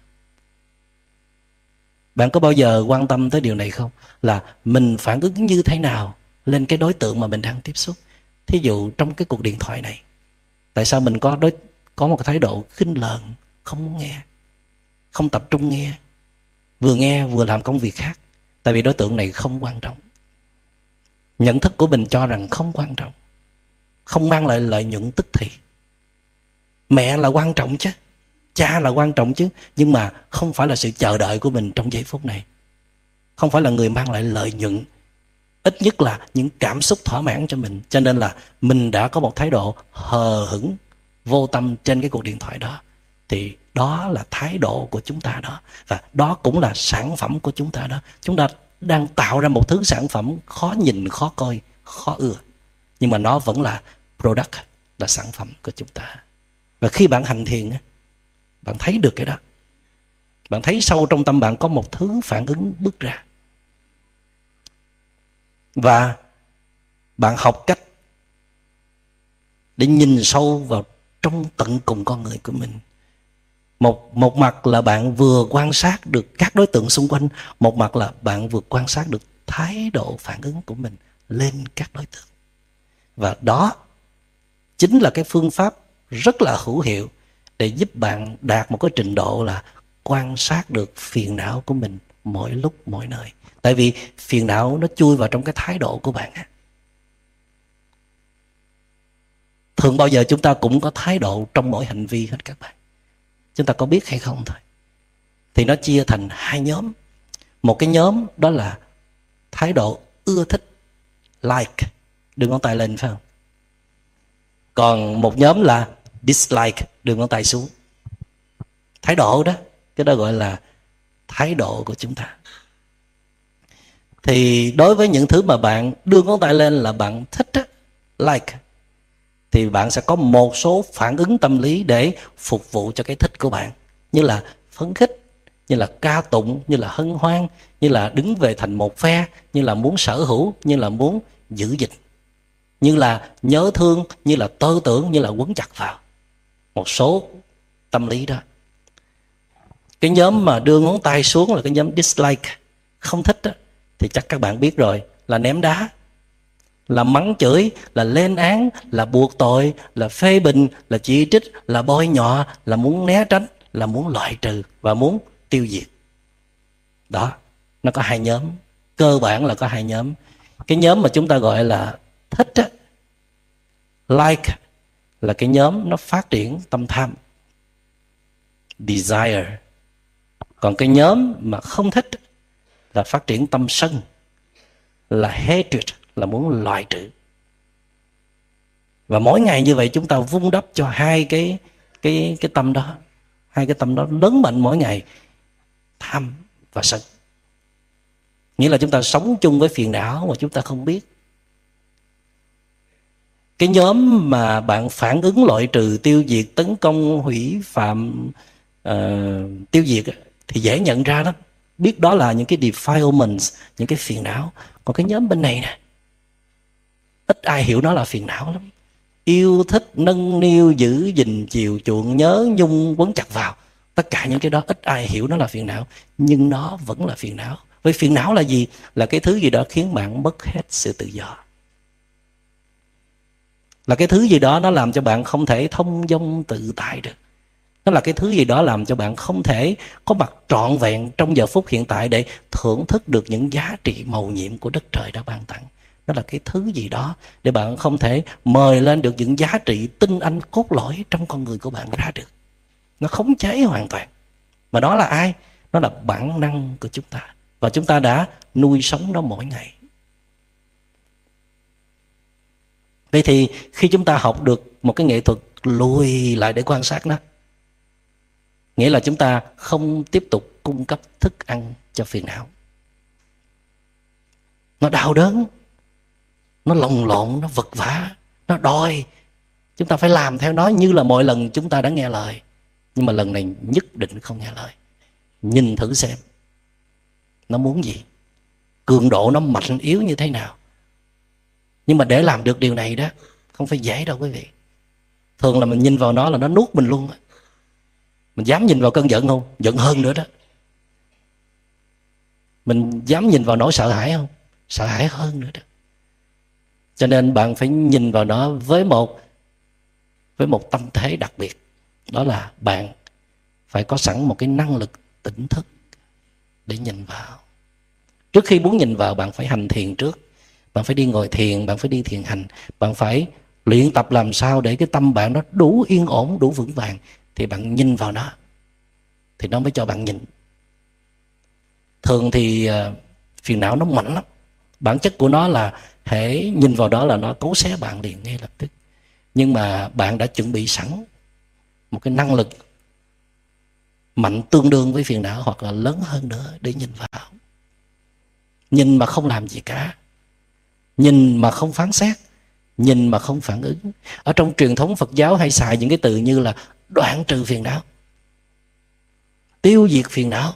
Bạn có bao giờ quan tâm tới điều này không? Là mình phản ứng như thế nào lên cái đối tượng mà mình đang tiếp xúc. Thí dụ trong cái cuộc điện thoại này, tại sao mình có một cái thái độ khinh lờn, không muốn nghe, không tập trung nghe vừa làm công việc khác? Tại vì đối tượng này không quan trọng. Nhận thức của mình cho rằng không quan trọng, không mang lại lợi nhuận tức thì. Mẹ là quan trọng chứ, cha là quan trọng chứ, nhưng mà không phải là sự chờ đợi của mình trong giây phút này. Không phải là người mang lại lợi nhuận, ít nhất là những cảm xúc thỏa mãn cho mình. Cho nên là mình đã có một thái độ hờ hững, vô tâm trên cái cuộc điện thoại đó. Thì đó là thái độ của chúng ta đó. Và đó cũng là sản phẩm của chúng ta đó. Chúng ta đang tạo ra một thứ sản phẩm khó nhìn, khó coi, khó ưa, nhưng mà nó vẫn là product, là sản phẩm của chúng ta. Và khi bạn hành thiền, bạn thấy được cái đó. Bạn thấy sâu trong tâm bạn có một thứ phản ứng bước ra. Và bạn học cách để nhìn sâu vào trong tận cùng con người của mình. Một mặt là bạn vừa quan sát được các đối tượng xung quanh, một mặt là bạn vừa quan sát được thái độ phản ứng của mình lên các đối tượng. Và đó chính là cái phương pháp rất là hữu hiệu để giúp bạn đạt một cái trình độ là quan sát được phiền não của mình mỗi lúc mỗi nơi. Tại vì phiền não nó chui vào trong cái thái độ của bạn. Thường bao giờ chúng ta cũng có thái độ trong mỗi hành vi hết các bạn. Chúng ta có biết hay không thôi. Thì nó chia thành hai nhóm. Một cái nhóm đó là thái độ ưa thích, like, đưa ngón tay lên phải không? Còn một nhóm là dislike, đưa ngón tay xuống. Thái độ đó, cái đó gọi là thái độ của chúng ta. Thì đối với những thứ mà bạn đưa ngón tay lên là bạn thích á, like, thì bạn sẽ có một số phản ứng tâm lý để phục vụ cho cái thích của bạn, như là phấn khích, như là ca tụng, như là hân hoan, như là đứng về thành một phe, như là muốn sở hữu, như là muốn giữ gìn, như là nhớ thương, như là tơ tưởng, như là quấn chặt vào. Một số tâm lý đó. Cái nhóm mà đưa ngón tay xuống là cái nhóm dislike, không thích đó, thì chắc các bạn biết rồi, là ném đá, là mắng chửi, là lên án, là buộc tội, là phê bình, là chỉ trích, là bôi nhọ, là muốn né tránh, là muốn loại trừ và muốn tiêu diệt. Đó, nó có hai nhóm, cơ bản là có hai nhóm. Cái nhóm mà chúng ta gọi là thích á, like, là cái nhóm nó phát triển tâm tham, desire. Còn cái nhóm mà không thích là phát triển tâm sân, là hatred, là muốn loại trừ. Và mỗi ngày như vậy chúng ta vun đắp cho hai cái tâm đó, hai cái tâm đó lớn mạnh mỗi ngày, tham và sân. Nghĩa là chúng ta sống chung với phiền não mà chúng ta không biết. Cái nhóm mà bạn phản ứng loại trừ, tiêu diệt, tấn công, hủy phạm, tiêu diệt thì dễ nhận ra lắm, biết đó là những cái defilements, những cái phiền não. Còn cái nhóm bên này nè, ít ai hiểu nó là phiền não lắm. Yêu thích, nâng niu, giữ gìn, chiều chuộng, nhớ nhung, quấn chặt vào, tất cả những cái đó ít ai hiểu nó là phiền não, nhưng nó vẫn là phiền não. Vì phiền não là gì? Là cái thứ gì đó khiến bạn mất hết sự tự do, là cái thứ gì đó nó làm cho bạn không thể thông dong tự tại được. Nó là cái thứ gì đó làm cho bạn không thể có mặt trọn vẹn trong giờ phút hiện tại để thưởng thức được những giá trị mầu nhiệm của đất trời đã ban tặng. Nó là cái thứ gì đó để bạn không thể mời lên được những giá trị tinh anh cốt lõi trong con người của bạn ra được. Nó khống chế hoàn toàn. Mà đó là ai? Nó là bản năng của chúng ta. Và chúng ta đã nuôi sống nó mỗi ngày. Vậy thì khi chúng ta học được một cái nghệ thuật lùi lại để quan sát nó, nghĩa là chúng ta không tiếp tục cung cấp thức ăn cho phiền não. Nó đau đớn, nó lồng lộn, nó vật vã, nó đòi chúng ta phải làm theo nó như là mọi lần chúng ta đã nghe lời. Nhưng mà lần này nhất định không nghe lời. Nhìn thử xem nó muốn gì, cường độ nó mạnh yếu như thế nào. Nhưng mà để làm được điều này đó không phải dễ đâu quý vị. Thường là mình nhìn vào nó là nó nuốt mình luôn. Mình dám nhìn vào cơn giận không? Giận hơn nữa đó. Mình dám nhìn vào nỗi sợ hãi không? Sợ hãi hơn nữa đó. Cho nên bạn phải nhìn vào nó với một tâm thế đặc biệt. Đó là bạn phải có sẵn một cái năng lực tỉnh thức để nhìn vào. Trước khi muốn nhìn vào, bạn phải hành thiền trước. Bạn phải đi ngồi thiền, bạn phải đi thiền hành. Bạn phải luyện tập làm sao để cái tâm bạn nó đủ yên ổn, đủ vững vàng. Thì bạn nhìn vào nó, thì nó mới cho bạn nhìn. Thường thì phiền não nó mạnh lắm. Bản chất của nó là hễ nhìn vào đó là nó cấu xé bạn liền ngay lập tức. Nhưng mà bạn đã chuẩn bị sẵn một cái năng lực mạnh tương đương với phiền não hoặc là lớn hơn nữa để nhìn vào. Nhìn mà không làm gì cả, nhìn mà không phán xét, nhìn mà không phản ứng. Ở trong truyền thống Phật giáo hay xài những cái từ như là đoạn trừ phiền não, tiêu diệt phiền não,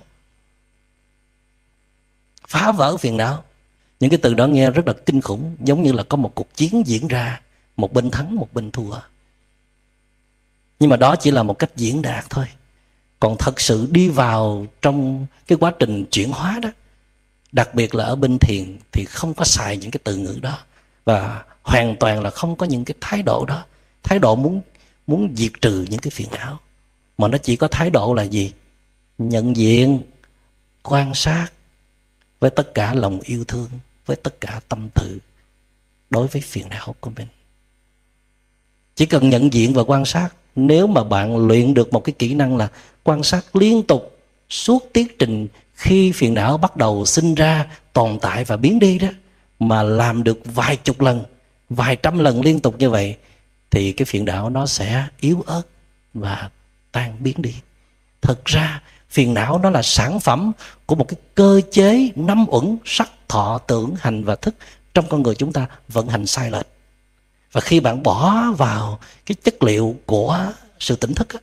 phá vỡ phiền não. Những cái từ đó nghe rất là kinh khủng, giống như là có một cuộc chiến diễn ra, một bên thắng một bên thua. Nhưng mà đó chỉ là một cách diễn đạt thôi. Còn thật sự đi vào trong cái quá trình chuyển hóa đó, đặc biệt là ở bên thiền, thì không có xài những cái từ ngữ đó. Và hoàn toàn là không có những cái thái độ đó. Thái độ muốn diệt trừ những cái phiền não. Mà nó chỉ có thái độ là gì? Nhận diện, quan sát với tất cả lòng yêu thương, với tất cả tâm từ đối với phiền não của mình. Chỉ cần nhận diện và quan sát. Nếu mà bạn luyện được một cái kỹ năng là quan sát liên tục suốt tiết trình khi phiền não bắt đầu sinh ra, tồn tại và biến đi đó, mà làm được vài chục lần, vài trăm lần liên tục như vậy, thì cái phiền não nó sẽ yếu ớt và tan biến đi. Thực ra phiền não nó là sản phẩm của một cái cơ chế năm uẩn sắc thọ, tưởng, hành và thức trong con người chúng ta vận hành sai lệch. Và khi bạn bỏ vào cái chất liệu của sự tỉnh thức á,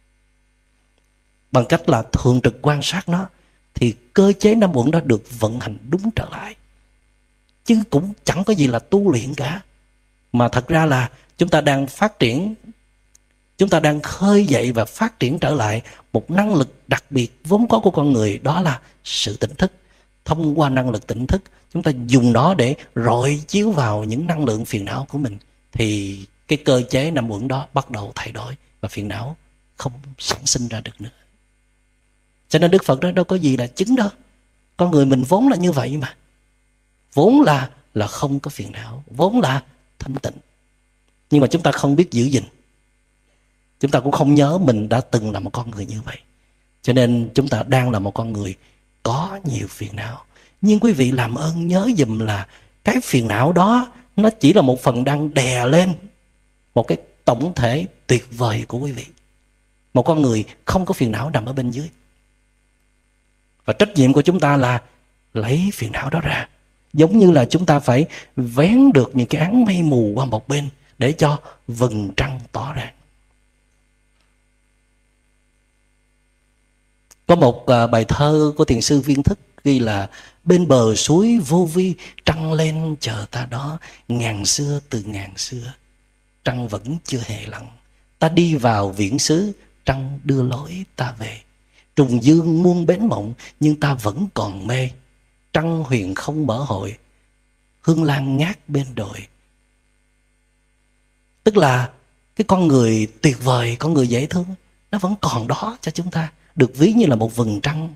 bằng cách là thường trực quan sát nó, thì cơ chế năm uẩn đó được vận hành đúng trở lại. Chứ cũng chẳng có gì là tu luyện cả, mà thật ra là chúng ta đang phát triển, chúng ta đang khơi dậy và phát triển trở lại một năng lực đặc biệt vốn có của con người, đó là sự tỉnh thức. Thông qua năng lực tỉnh thức, chúng ta dùng nó để rọi chiếu vào những năng lượng phiền não của mình, thì cái cơ chế năm uẩn đó bắt đầu thay đổi và phiền não không sản sinh ra được nữa. Cho nên Đức Phật đó đâu có gì là chứng đâu. Con người mình vốn là như vậy mà. Vốn là không có phiền não, vốn là thanh tịnh. Nhưng mà chúng ta không biết giữ gìn. Chúng ta cũng không nhớ mình đã từng là một con người như vậy. Cho nên chúng ta đang là một con người có nhiều phiền não. Nhưng quý vị làm ơn nhớ giùm là cái phiền não đó nó chỉ là một phần đang đè lên một cái tổng thể tuyệt vời của quý vị. Một con người không có phiền não nằm ở bên dưới. Và trách nhiệm của chúng ta là lấy phiền não đó ra. Giống như là chúng ta phải vén được những cái áng mây mù qua một bên để cho vầng trăng tỏ ràng. Có một bài thơ của thiền sư Viên Thức ghi là: bên bờ suối vô vi trăng lên chờ ta đó, ngàn xưa từ ngàn xưa trăng vẫn chưa hề lặn, ta đi vào viễn xứ trăng đưa lối ta về, trùng dương muôn bến mộng nhưng ta vẫn còn mê, trăng huyền không mở hội hương lan ngát bên đồi. Tức là cái con người tuyệt vời, con người dễ thương, nó vẫn còn đó cho chúng ta, được ví như là một vầng trăng.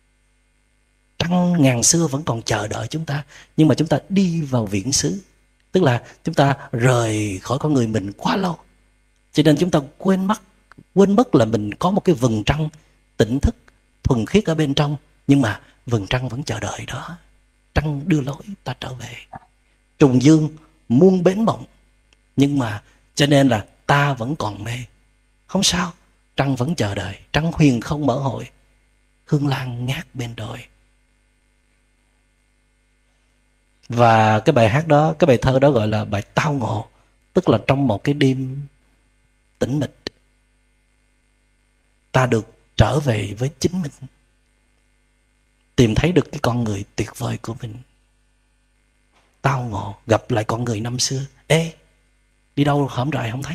Trăng ngàn xưa vẫn còn chờ đợi chúng ta, nhưng mà chúng ta đi vào viễn xứ, tức là chúng ta rời khỏi con người mình quá lâu, cho nên chúng ta quên mất là mình có một cái vầng trăng tỉnh thức thuần khiết ở bên trong. Nhưng mà vầng trăng vẫn chờ đợi đó, trăng đưa lối ta trở về, trùng dương muôn bến mộng, nhưng mà cho nên là ta vẫn còn mê. Không sao, trăng vẫn chờ đợi, trăng huyền không mở hội hương lan ngát bên đồi. Và cái bài hát đó, cái bài thơ đó gọi là bài tao ngộ. Tức là trong một cái đêm tĩnh mịch, ta được trở về với chính mình, tìm thấy được cái con người tuyệt vời của mình. Tao ngộ, gặp lại con người năm xưa. Ê, đi đâu hổm rày không thấy.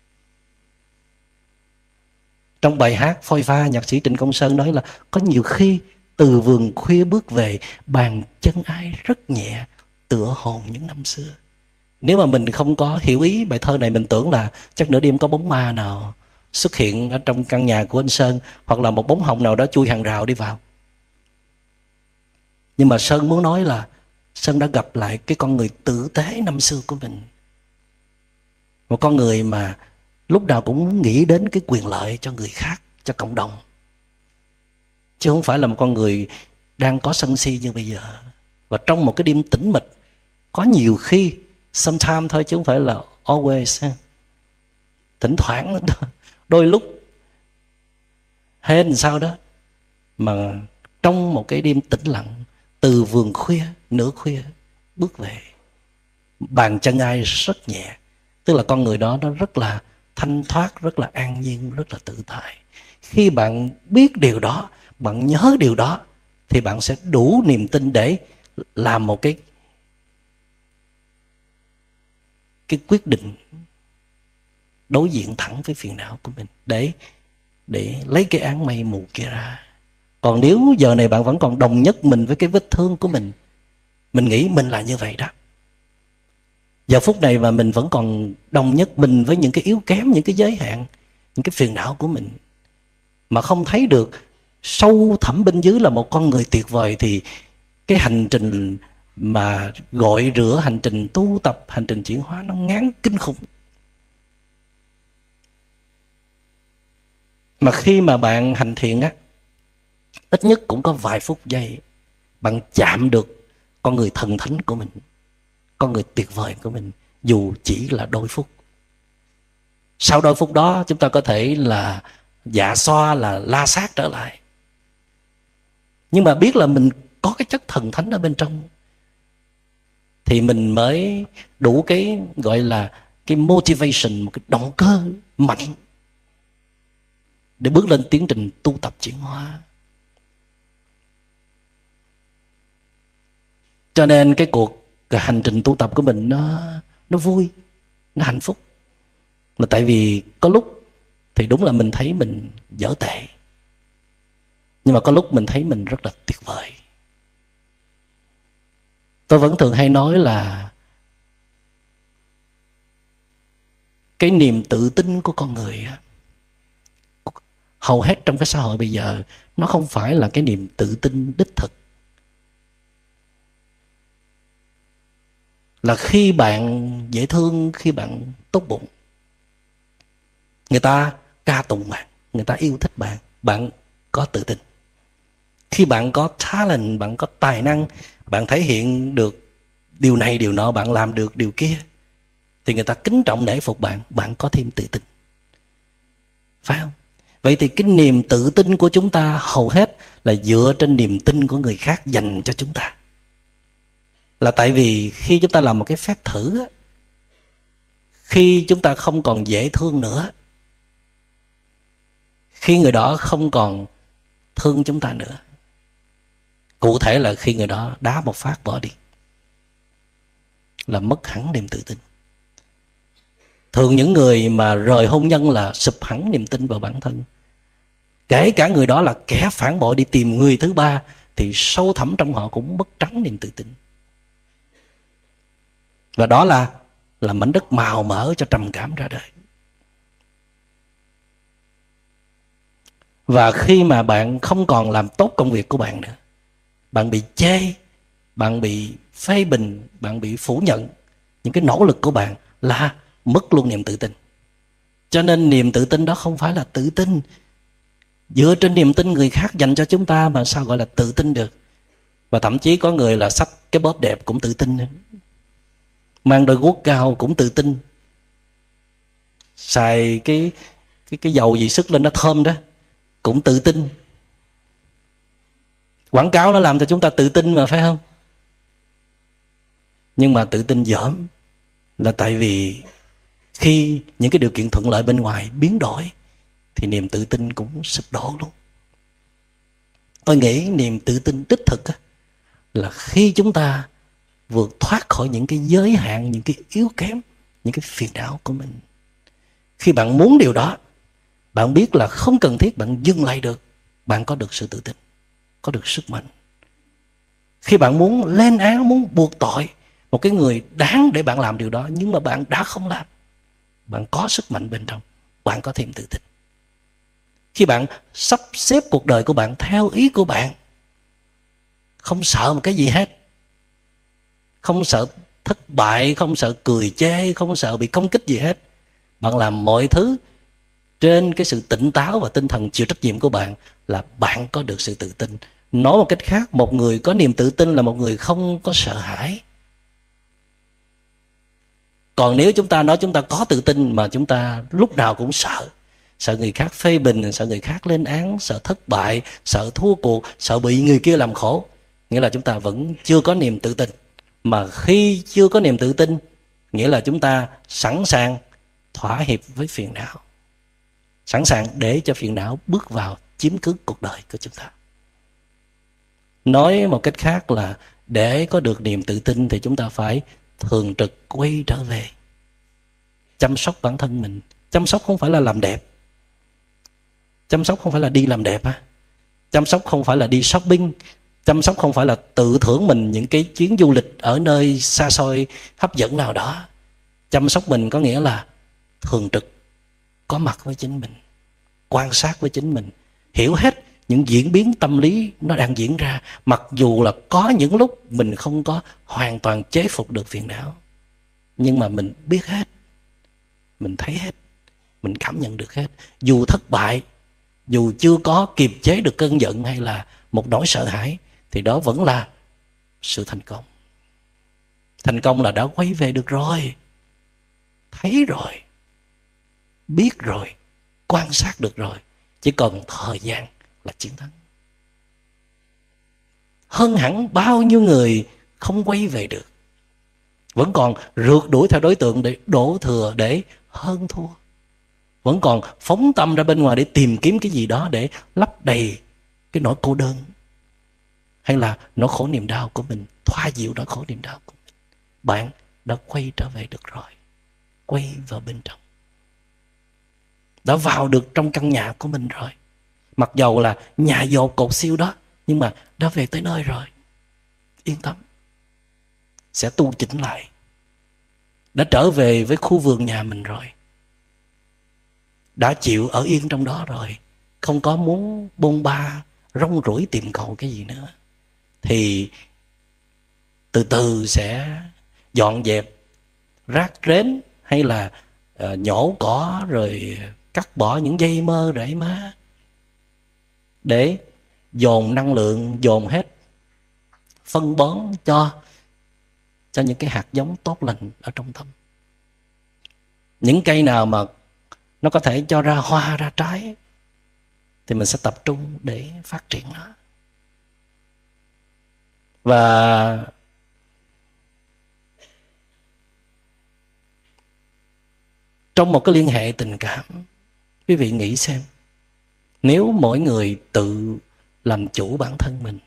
Trong bài hát Phôi Pha, nhạc sĩ Trịnh Công Sơn nói là có nhiều khi từ vườn khuya bước về, bàn chân ai rất nhẹ, tựa hồn những năm xưa. Nếu mà mình không có hiểu ý bài thơ này, mình tưởng là chắc nửa đêm có bóng ma nào xuất hiện ở trong căn nhà của anh Sơn, hoặc là một bóng hồng nào đó chui hàng rào đi vào. Nhưng mà Sơn muốn nói là Sơn đã gặp lại cái con người tử tế năm xưa của mình. Một con người mà lúc nào cũng nghĩ đến cái quyền lợi cho người khác, cho cộng đồng, chứ không phải là một con người đang có sân si như bây giờ. Và trong một cái đêm tĩnh mịch, có nhiều khi, sometimes thôi chứ không phải là always, thỉnh thoảng đôi lúc hay làm sao đó, mà trong một cái đêm tĩnh lặng, từ vườn khuya, nửa khuya bước về, bàn chân ai rất nhẹ. Tức là con người đó nó rất là thanh thoát, rất là an nhiên, rất là tự tại. Khi bạn biết điều đó, bạn nhớ điều đó, thì bạn sẽ đủ niềm tin để làm một cái quyết định đối diện thẳng với phiền não của mình, để lấy cái áng mây mù kia ra. Còn nếu giờ này bạn vẫn còn đồng nhất mình với cái vết thương của mình nghĩ mình là như vậy đó. Giờ phút này mà mình vẫn còn đồng nhất mình với những cái yếu kém, những cái giới hạn, những cái phiền não của mình, mà không thấy được sâu thẳm bên dưới là một con người tuyệt vời, thì cái hành trình mà gọi rửa, hành trình tu tập, hành trình chuyển hóa nó ngán kinh khủng. Mà khi mà bạn hành thiện á, ít nhất cũng có vài phút giây bạn chạm được con người thần thánh của mình, con người tuyệt vời của mình, dù chỉ là đôi phút. Sau đôi phút đó chúng ta có thể là dạ xoa, là la sát trở lại. Nhưng mà biết là mình có cái chất thần thánh ở bên trong, thì mình mới đủ cái gọi là cái motivation, một cái động cơ mạnh để bước lên tiến trình tu tập chuyển hóa. Cho nên cái cuộc hành trình tu tập của mình nó vui, nó hạnh phúc. Là tại vì có lúc thì đúng là mình thấy mình dở tệ, nhưng mà có lúc mình thấy mình rất là tuyệt vời. Tôi vẫn thường hay nói là cái niềm tự tin của con người hầu hết trong cái xã hội bây giờ, nó không phải là cái niềm tự tin đích thực. Là khi bạn dễ thương, khi bạn tốt bụng, người ta ca tụng bạn, người ta yêu thích bạn, bạn có tự tin. Khi bạn có talent, bạn có tài năng, bạn thể hiện được điều này điều nọ, bạn làm được điều kia, thì người ta kính trọng nể phục bạn, bạn có thêm tự tin. Phải không? Vậy thì cái niềm tự tin của chúng ta hầu hết là dựa trên niềm tin của người khác dành cho chúng ta. Là tại vì khi chúng ta làm một cái phép thử, khi chúng ta không còn dễ thương nữa, khi người đó không còn thương chúng ta nữa, cụ thể là khi người đó đá một phát bỏ đi, là mất hẳn niềm tự tin. Thường những người mà rời hôn nhân là sụp hẳn niềm tin vào bản thân. Kể cả người đó là kẻ phản bội đi tìm người thứ ba, thì sâu thẳm trong họ cũng mất trắng niềm tự tin. Và đó là mảnh đất màu mỡ cho trầm cảm ra đời. Và khi mà bạn không còn làm tốt công việc của bạn nữa, bạn bị chê, bạn bị phê bình, bạn bị phủ nhận những cái nỗ lực của bạn, là mất luôn niềm tự tin. Cho nên niềm tự tin đó không phải là tự tin dựa trên niềm tin người khác dành cho chúng ta, mà sao gọi là tự tin được. Và thậm chí có người là xách cái bóp đẹp cũng tự tin, mang đôi guốc cao cũng tự tin, xài cái dầu gì sức lên nó thơm đó cũng tự tin. Quảng cáo nó làm cho chúng ta tự tin mà, phải không? Nhưng mà tự tin dởm là tại vì khi những cái điều kiện thuận lợi bên ngoài biến đổi thì niềm tự tin cũng sụp đổ luôn. Tôi nghĩ niềm tự tin đích thực là khi chúng ta vượt thoát khỏi những cái giới hạn, những cái yếu kém, những cái phiền não của mình. Khi bạn muốn điều đó, bạn biết là không cần thiết bạn dừng lại được, bạn có được sự tự tin, có được sức mạnh. Khi bạn muốn lên án, muốn buộc tội một cái người đáng để bạn làm điều đó, nhưng mà bạn đã không làm, bạn có sức mạnh bên trong, bạn có thêm tự tin. Khi bạn sắp xếp cuộc đời của bạn theo ý của bạn, không sợ một cái gì hết, không sợ thất bại, không sợ cười chê, không sợ bị công kích gì hết, bạn làm mọi thứ trên cái sự tỉnh táo và tinh thần chịu trách nhiệm của bạn, là bạn có được sự tự tin. Nói một cách khác, một người có niềm tự tin là một người không có sợ hãi. Còn nếu chúng ta nói chúng ta có tự tin mà chúng ta lúc nào cũng sợ, sợ người khác phê bình, sợ người khác lên án, sợ thất bại, sợ thua cuộc, sợ bị người kia làm khổ, nghĩa là chúng ta vẫn chưa có niềm tự tin. Mà khi chưa có niềm tự tin, nghĩa là chúng ta sẵn sàng thỏa hiệp với phiền não, sẵn sàng để cho phiền não bước vào chiếm cứ cuộc đời của chúng ta. Nói một cách khác là để có được niềm tự tin thì chúng ta phải thường trực quay trở về chăm sóc bản thân mình. Chăm sóc không phải là làm đẹp, chăm sóc không phải là đi làm đẹp, chăm sóc không phải là đi shopping, chăm sóc không phải là tự thưởng mình những cái chuyến du lịch ở nơi xa xôi hấp dẫn nào đó. Chăm sóc mình có nghĩa là thường trực có mặt với chính mình, quan sát với chính mình, hiểu hết những diễn biến tâm lý nó đang diễn ra, mặc dù là có những lúc mình không có hoàn toàn chế phục được phiền não, nhưng mà mình biết hết, mình thấy hết, mình cảm nhận được hết. Dù thất bại, dù chưa có kiềm chế được cơn giận hay là một nỗi sợ hãi, thì đó vẫn là sự thành công. Thành công là đã quay về được rồi, thấy rồi, biết rồi, quan sát được rồi, chỉ còn thời gian là chiến thắng. Hơn hẳn bao nhiêu người không quay về được. vẫn còn rượt đuổi theo đối tượng để đổ thừa, để hơn thua, vẫn còn phóng tâm ra bên ngoài để tìm kiếm cái gì đó để lấp đầy cái nỗi cô đơn, hay là nỗi khổ niềm đau của mình, thoa dịu nỗi khổ niềm đau của mình. Bạn đã quay trở về được rồi, quay vào bên trong, đã vào được trong căn nhà của mình rồi. Mặc dầu là nhà dột cột siêu đó, nhưng mà đã về tới nơi rồi. Yên tâm, sẽ tu chỉnh lại, đã trở về với khu vườn nhà mình rồi, đã chịu ở yên trong đó rồi, không có muốn bôn ba rong ruổi tìm cầu cái gì nữa. Thì từ từ sẽ dọn dẹp rác rến, hay là nhổ cỏ, rồi cắt bỏ những dây mơ rễ má, để dồn năng lượng, dồn hết phân bón cho những cái hạt giống tốt lành ở trong tâm. Những cây nào mà nó có thể cho ra hoa ra trái thì mình sẽ tập trung để phát triển nó. Và trong một cái liên hệ tình cảm, quý vị nghĩ xem, nếu mỗi người tự làm chủ bản thân mình,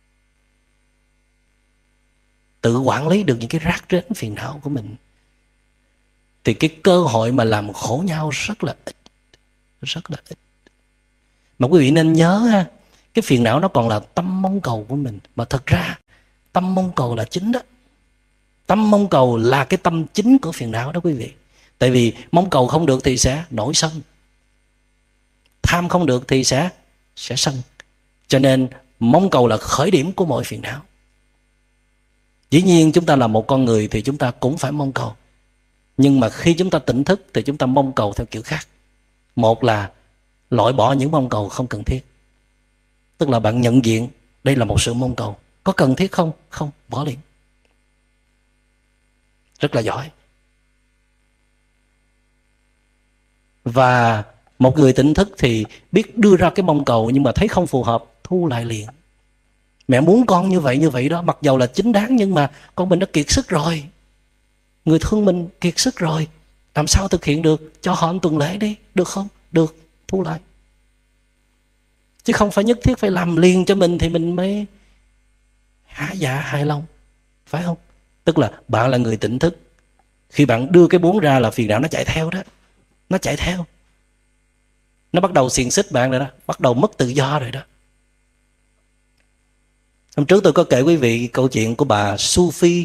tự quản lý được những cái rác rến phiền não của mình, thì cái cơ hội mà làm khổ nhau rất là ít, rất là ít. Mà quý vị nên nhớ ha, cái phiền não nó còn là tâm mong cầu của mình, mà thật ra tâm mong cầu là chính đó. Tâm mong cầu là cái tâm chính của phiền não đó quý vị. Tại vì mong cầu không được thì sẽ nổi sân, tham không được thì sẽ sân. Cho nên mong cầu là khởi điểm của mọi phiền não. Dĩ nhiên chúng ta là một con người thì chúng ta cũng phải mong cầu, nhưng mà khi chúng ta tỉnh thức thì chúng ta mong cầu theo kiểu khác. Một là loại bỏ những mong cầu không cần thiết, tức là bạn nhận diện đây là một sự mong cầu, có cần thiết không? Không, bỏ liền. Rất là giỏi. Và một người tỉnh thức thì biết đưa ra cái mong cầu, nhưng mà thấy không phù hợp, thu lại liền. Mẹ muốn con như vậy đó, mặc dầu là chính đáng, nhưng mà con mình đã kiệt sức rồi, người thương mình kiệt sức rồi, làm sao thực hiện được? Cho họ một tuần lễ đi, được không? Được, thu lại. Chứ không phải nhất thiết phải làm liền cho mình thì mình mới hả dạ hài lòng, phải không? Tức là bạn là người tỉnh thức, khi bạn đưa cái muốn ra là phiền não nó chạy theo đó. Nó chạy theo, nó bắt đầu xiềng xích bạn rồi đó, bắt đầu mất tự do rồi đó. Hôm trước tôi có kể quý vị câu chuyện của bà Sufi,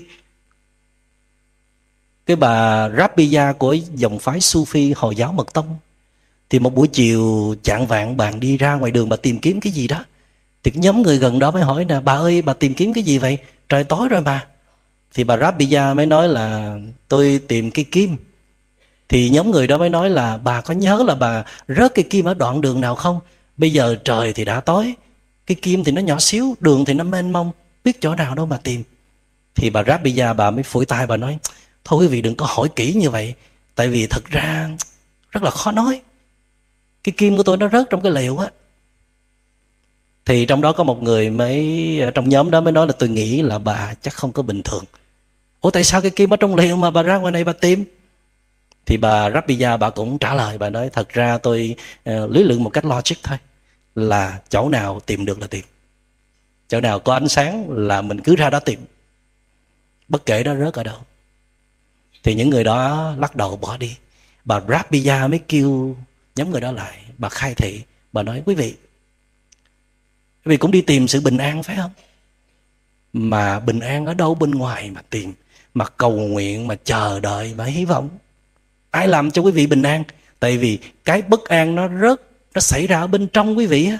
cái bà Rabbiya của dòng phái Sufi Hồi giáo Mật Tông. Thì một buổi chiều chạng vạng bạn đi ra ngoài đường, bà tìm kiếm cái gì đó. Thì cái nhóm người gần đó mới hỏi nè, bà ơi bà tìm kiếm cái gì vậy? Trời tối rồi bà. Thì bà Rabbiya mới nói là tôi tìm cái kim. Thì nhóm người đó mới nói là bà có nhớ là bà rớt cái kim ở đoạn đường nào không? Bây giờ trời thì đã tối, cái kim thì nó nhỏ xíu, đường thì nó mênh mông, biết chỗ nào đâu mà tìm. Thì bà Rabbiya bà mới phủi tay, bà nói thôi quý vị đừng có hỏi kỹ như vậy, tại vì thật ra rất là khó nói. Cái kim của tôi nó rớt trong cái lều á. Thì trong đó có một người trong nhóm đó mới nói là tôi nghĩ là bà chắc không có bình thường. Ủa tại sao cái kim ở trong lều mà bà ra ngoài này bà tìm? Thì bà Rabbiya bà cũng trả lời, bà nói thật ra tôi lý luận một cách logic thôi, là chỗ nào tìm được là tìm, chỗ nào có ánh sáng là mình cứ ra đó tìm, bất kể đó rớt ở đâu. Thì những người đó lắc đầu bỏ đi. Bà Rabbiya mới kêu nhóm người đó lại, bà khai thị, bà nói quý vị cũng đi tìm sự bình an phải không? Mà bình an ở đâu bên ngoài mà tìm, mà cầu nguyện, mà chờ đợi, mà hy vọng. Ai làm cho quý vị bình an? Tại vì cái bất an nó xảy ra ở bên trong quý vị á.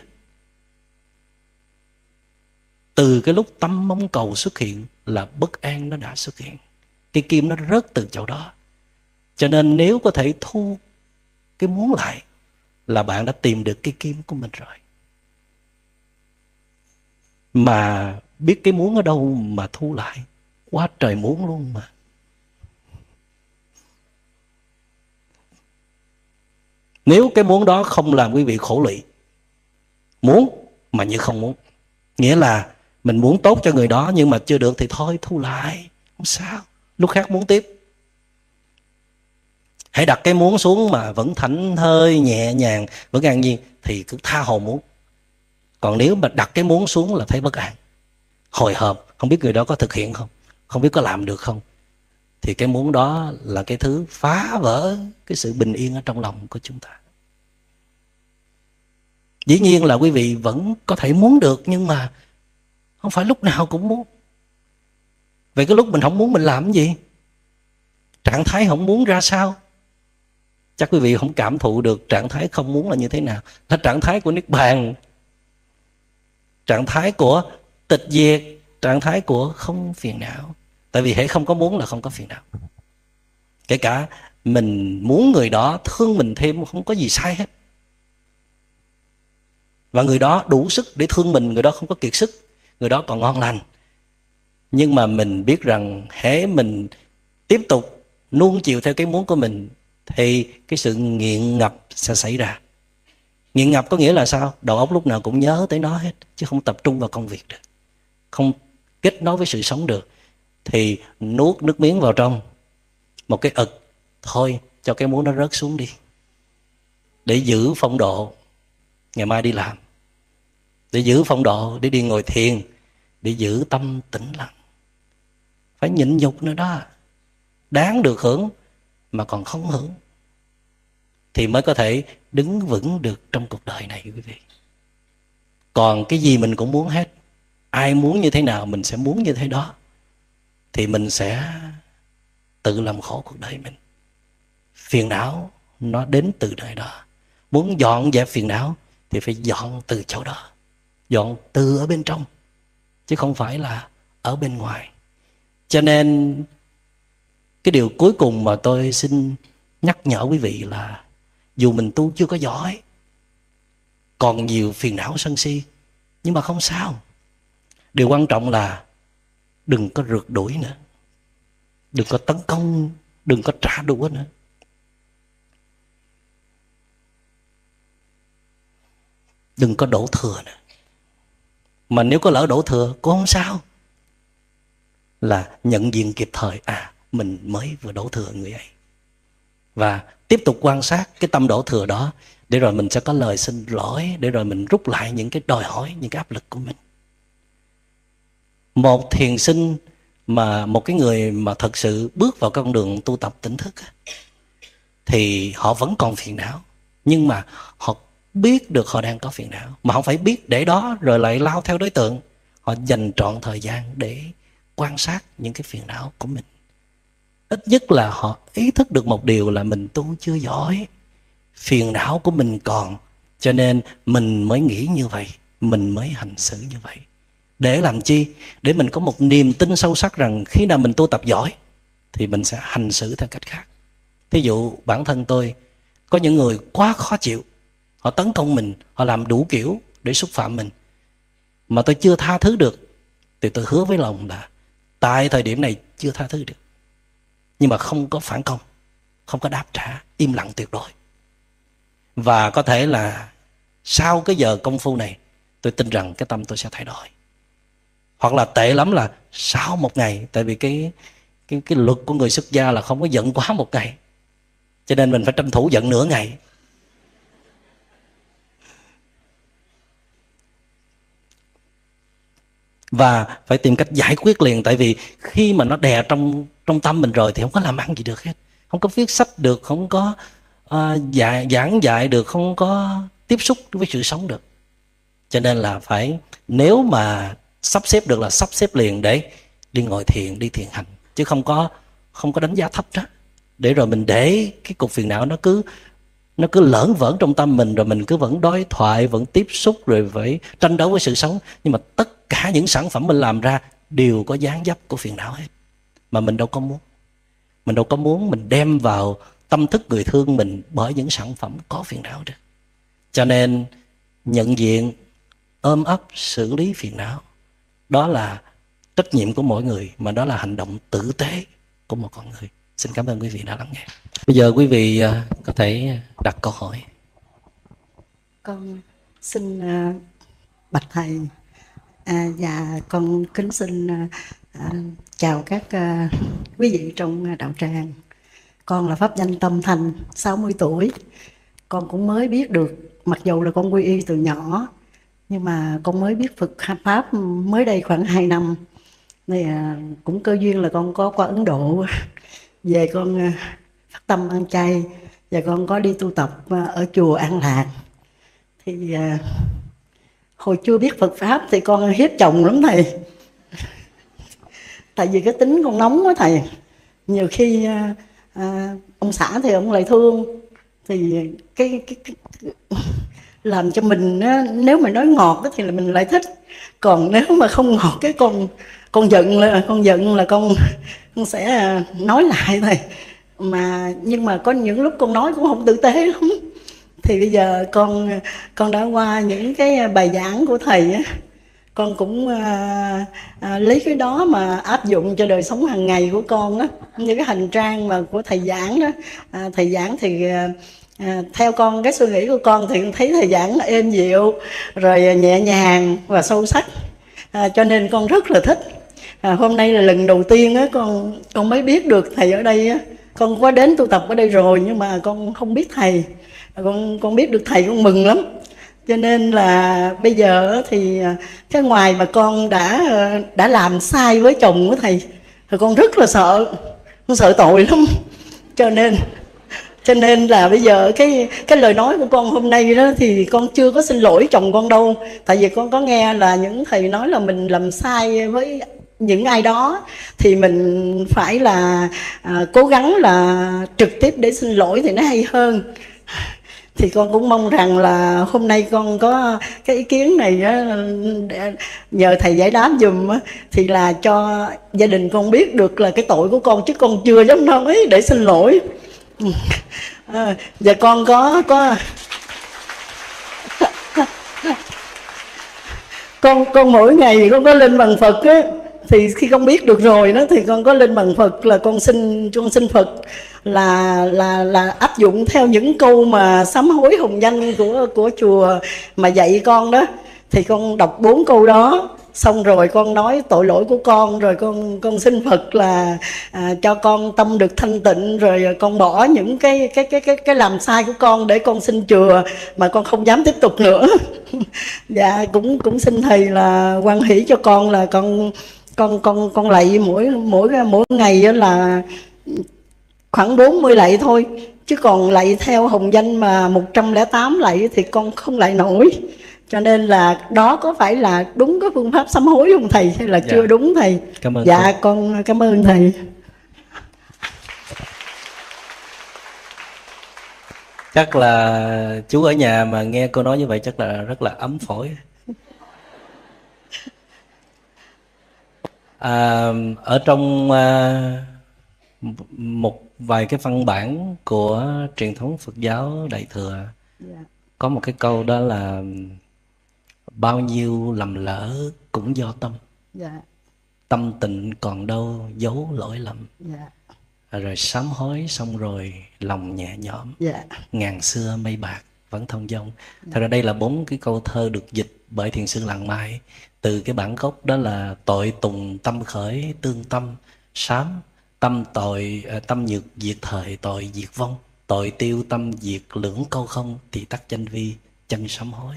Từ cái lúc tâm mong cầu xuất hiện là bất an nó đã xuất hiện. Cái kim nó rớt từ chỗ đó. Cho nên nếu có thể thu cái muốn lại là bạn đã tìm được cái kim của mình rồi. Mà biết cái muốn ở đâu mà thu lại, quá trời muốn luôn mà. Nếu cái muốn đó không làm quý vị khổ lụy, muốn mà như không muốn, nghĩa là mình muốn tốt cho người đó nhưng mà chưa được thì thôi thu lại, không sao, lúc khác muốn tiếp. Hãy đặt cái muốn xuống mà vẫn thảnh thơi, nhẹ nhàng, vẫn an nhiên thì cứ tha hồ muốn. Còn nếu mà đặt cái muốn xuống là thấy bất an, hồi hộp, không biết người đó có thực hiện không, không biết có làm được không, thì cái muốn đó là cái thứ phá vỡ cái sự bình yên ở trong lòng của chúng ta. Dĩ nhiên là quý vị vẫn có thể muốn được, nhưng mà không phải lúc nào cũng muốn. Vậy cái lúc mình không muốn mình làm cái gì? Trạng thái không muốn ra sao? Chắc quý vị không cảm thụ được trạng thái không muốn là như thế nào. Là trạng thái của Niết Bàn, trạng thái của tịch diệt, trạng thái của không phiền não. Tại vì hễ không có muốn là không có phiền não. Kể cả mình muốn người đó thương mình thêm không có gì sai hết. Và người đó đủ sức để thương mình, người đó không có kiệt sức, người đó còn ngon lành. Nhưng mà mình biết rằng hễ mình tiếp tục nuông chiều theo cái muốn của mình thì cái sự nghiện ngập sẽ xảy ra. Nghiện ngập có nghĩa là sao? Đầu óc lúc nào cũng nhớ tới nó hết, chứ không tập trung vào công việc được, không kết nối với sự sống được. Thì nuốt nước miếng vào trong, một cái ực thôi cho cái muốn nó rớt xuống đi, để giữ phong độ ngày mai đi làm, để giữ phong độ để đi ngồi thiền, để giữ tâm tĩnh lặng. Phải nhịn nhục nữa đó. Đáng được hưởng mà còn không hưởng thì mới có thể đứng vững được trong cuộc đời này quý vị. Còn cái gì mình cũng muốn hết, ai muốn như thế nào mình sẽ muốn như thế đó, thì mình sẽ tự làm khổ cuộc đời mình. Phiền não nó đến từ nơi đó. Muốn dọn dẹp phiền não thì phải dọn từ chỗ đó, dọn từ ở bên trong, chứ không phải là ở bên ngoài. Cho nên cái điều cuối cùng mà tôi xin nhắc nhở quý vị là dù mình tu chưa có giỏi, còn nhiều phiền não sân si, nhưng mà không sao. Điều quan trọng là đừng có rượt đuổi nữa, đừng có tấn công, đừng có trả đũa nữa. Đừng có đổ thừa nữa. Mà nếu có lỡ đổ thừa cũng không sao, là nhận diện kịp thời, mình mới vừa đổ thừa người ấy, và tiếp tục quan sát cái tâm đổ thừa đó, để rồi mình sẽ có lời xin lỗi, để rồi mình rút lại những cái đòi hỏi, những cái áp lực của mình. Một thiền sinh mà một cái người mà thật sự bước vào con đường tu tập tỉnh thức thì họ vẫn còn phiền não, nhưng mà họ biết được họ đang có phiền não, mà không phải biết để đó rồi lại lao theo đối tượng. Họ dành trọn thời gian để quan sát những cái phiền não của mình. Ít nhất là họ ý thức được một điều là mình tu chưa giỏi, phiền não của mình còn, cho nên mình mới nghĩ như vậy, mình mới hành xử như vậy. Để làm chi? Để mình có một niềm tin sâu sắc rằng khi nào mình tu tập giỏi thì mình sẽ hành xử theo cách khác. Thí dụ bản thân tôi, có những người quá khó chịu, họ tấn công mình, họ làm đủ kiểu để xúc phạm mình, mà tôi chưa tha thứ được, thì tôi hứa với lòng là tại thời điểm này chưa tha thứ được, nhưng mà không có phản công, không có đáp trả, im lặng tuyệt đối. Và có thể là sau cái giờ công phu này, tôi tin rằng cái tâm tôi sẽ thay đổi. Hoặc là tệ lắm là sau một ngày, tại vì cái luật của người xuất gia là không có giận quá một ngày, cho nên mình phải tranh thủ giận nửa ngày. Và phải tìm cách giải quyết liền, tại vì khi mà nó đè trong tâm mình rồi thì không có làm ăn gì được hết, không có viết sách được, không có giảng dạy được, không có tiếp xúc với sự sống được. Cho nên là phải, nếu mà sắp xếp được là sắp xếp liền để đi ngồi thiền, đi thiền hành, chứ không có đánh giá thấp đó, để rồi mình để cái cục phiền não nó cứ lởn vởn trong tâm mình, rồi mình cứ vẫn đối thoại, vẫn tiếp xúc, rồi phải tranh đấu với sự sống. Nhưng mà tất cả những sản phẩm mình làm ra đều có dáng dấp của phiền não hết, mà mình đâu có muốn. Mình đâu có muốn mình đem vào tâm thức người thương mình bởi những sản phẩm có phiền não được. Cho nên nhận diện, ôm ấp, xử lý phiền não, đó là trách nhiệm của mỗi người, mà đó là hành động tử tế của một con người. Xin cảm ơn quý vị đã lắng nghe. Bây giờ quý vị có thể đặt câu hỏi. Con xin bạch thầy, và con kính xin Chào các quý vị trong đạo tràng. Con là Pháp Danh Tâm Thành, 60 tuổi. Con cũng mới biết được, mặc dù là con quy y từ nhỏ, nhưng mà con mới biết Phật Pháp mới đây khoảng 2 năm. Này cũng cơ duyên là con có qua Ấn Độ, về con phát tâm ăn chay, và con có đi tu tập ở chùa An Lạc. Thì hồi chưa biết Phật Pháp thì con hiếp chồng lắm thầy. Tại vì cái tính con nóng quá thầy. Nhiều khi ông xã thì ông lại thương, thì cái làm cho mình nếu mà nói ngọt thì là mình lại thích, còn nếu mà không ngọt cái con giận là con sẽ nói lại thầy. Nhưng mà có những lúc con nói cũng không tử tế lắm. Thì bây giờ con đã qua những cái bài giảng của thầy á, con cũng lấy cái đó mà áp dụng cho đời sống hàng ngày của con á, như cái hành trang mà của thầy giảng đó. Thầy giảng thì theo con, cái suy nghĩ của con thì thấy thầy giảng êm dịu, rồi nhẹ nhàng và sâu sắc, cho nên con rất là thích. Hôm nay là lần đầu tiên á, con mới biết được thầy ở đây á. Con có đến tu tập ở đây rồi nhưng mà con không biết thầy. Con biết được thầy con mừng lắm. Cho nên là bây giờ thì cái ngoài mà con đã làm sai với chồng của thầy thì con rất là sợ, con sợ tội lắm. Cho nên là bây giờ cái lời nói của con hôm nay đó thì con chưa có xin lỗi chồng con đâu. Tại vì con có nghe là những thầy nói là mình làm sai với những ai đó thì mình phải là cố gắng là trực tiếp để xin lỗi thì nó hay hơn. Thì con cũng mong rằng là hôm nay con có cái ý kiến này á, để nhờ thầy giải đáp giùm á, thì là cho gia đình con biết được là cái tội của con, chứ con chưa dám nói để xin lỗi. Và con có con mỗi ngày con có lên bằng Phật á, thì khi con biết được rồi đó thì con có lên bằng Phật là con xin Phật là áp dụng theo những câu mà sám hối hồng danh của chùa mà dạy con đó. Thì con đọc 4 câu đó, xong rồi con nói tội lỗi của con, rồi con xin Phật là cho con tâm được thanh tịnh, rồi con bỏ những cái làm sai của con để con xin chùa mà con không dám tiếp tục nữa. Dạ cũng xin thầy là hoan hỷ cho con là con lạy mỗi ngày là khoảng 40 lạy thôi, chứ còn lạy theo hồng danh mà 108 lạy thì con không lạy nổi. Cho nên là đó có phải là đúng cái phương pháp sám hối không thầy, hay là chưa đúng thầy? Cảm ơn dạ con cảm ơn thầy. Chắc là chú ở nhà mà nghe cô nói như vậy chắc là rất là ấm phổi. Ở trong một vài cái văn bản của truyền thống Phật giáo Đại Thừa, có một cái câu đó là bao nhiêu lầm lỡ cũng do tâm. Tâm tịnh còn đâu giấu lỗi lầm. Rồi sám hối xong rồi lòng nhẹ nhõm. Ngàn xưa mây bạc vẫn thông dong. Thật ra đây là 4 cái câu thơ được dịch bởi Thiền sư Làng Mai. Từ cái bản gốc đó là tội tùng tâm khởi tương tâm sám, tâm nhược diệt thời tội diệt vong, tội tiêu tâm diệt lưỡng câu không, thì tắc chánh vi chân sám hối.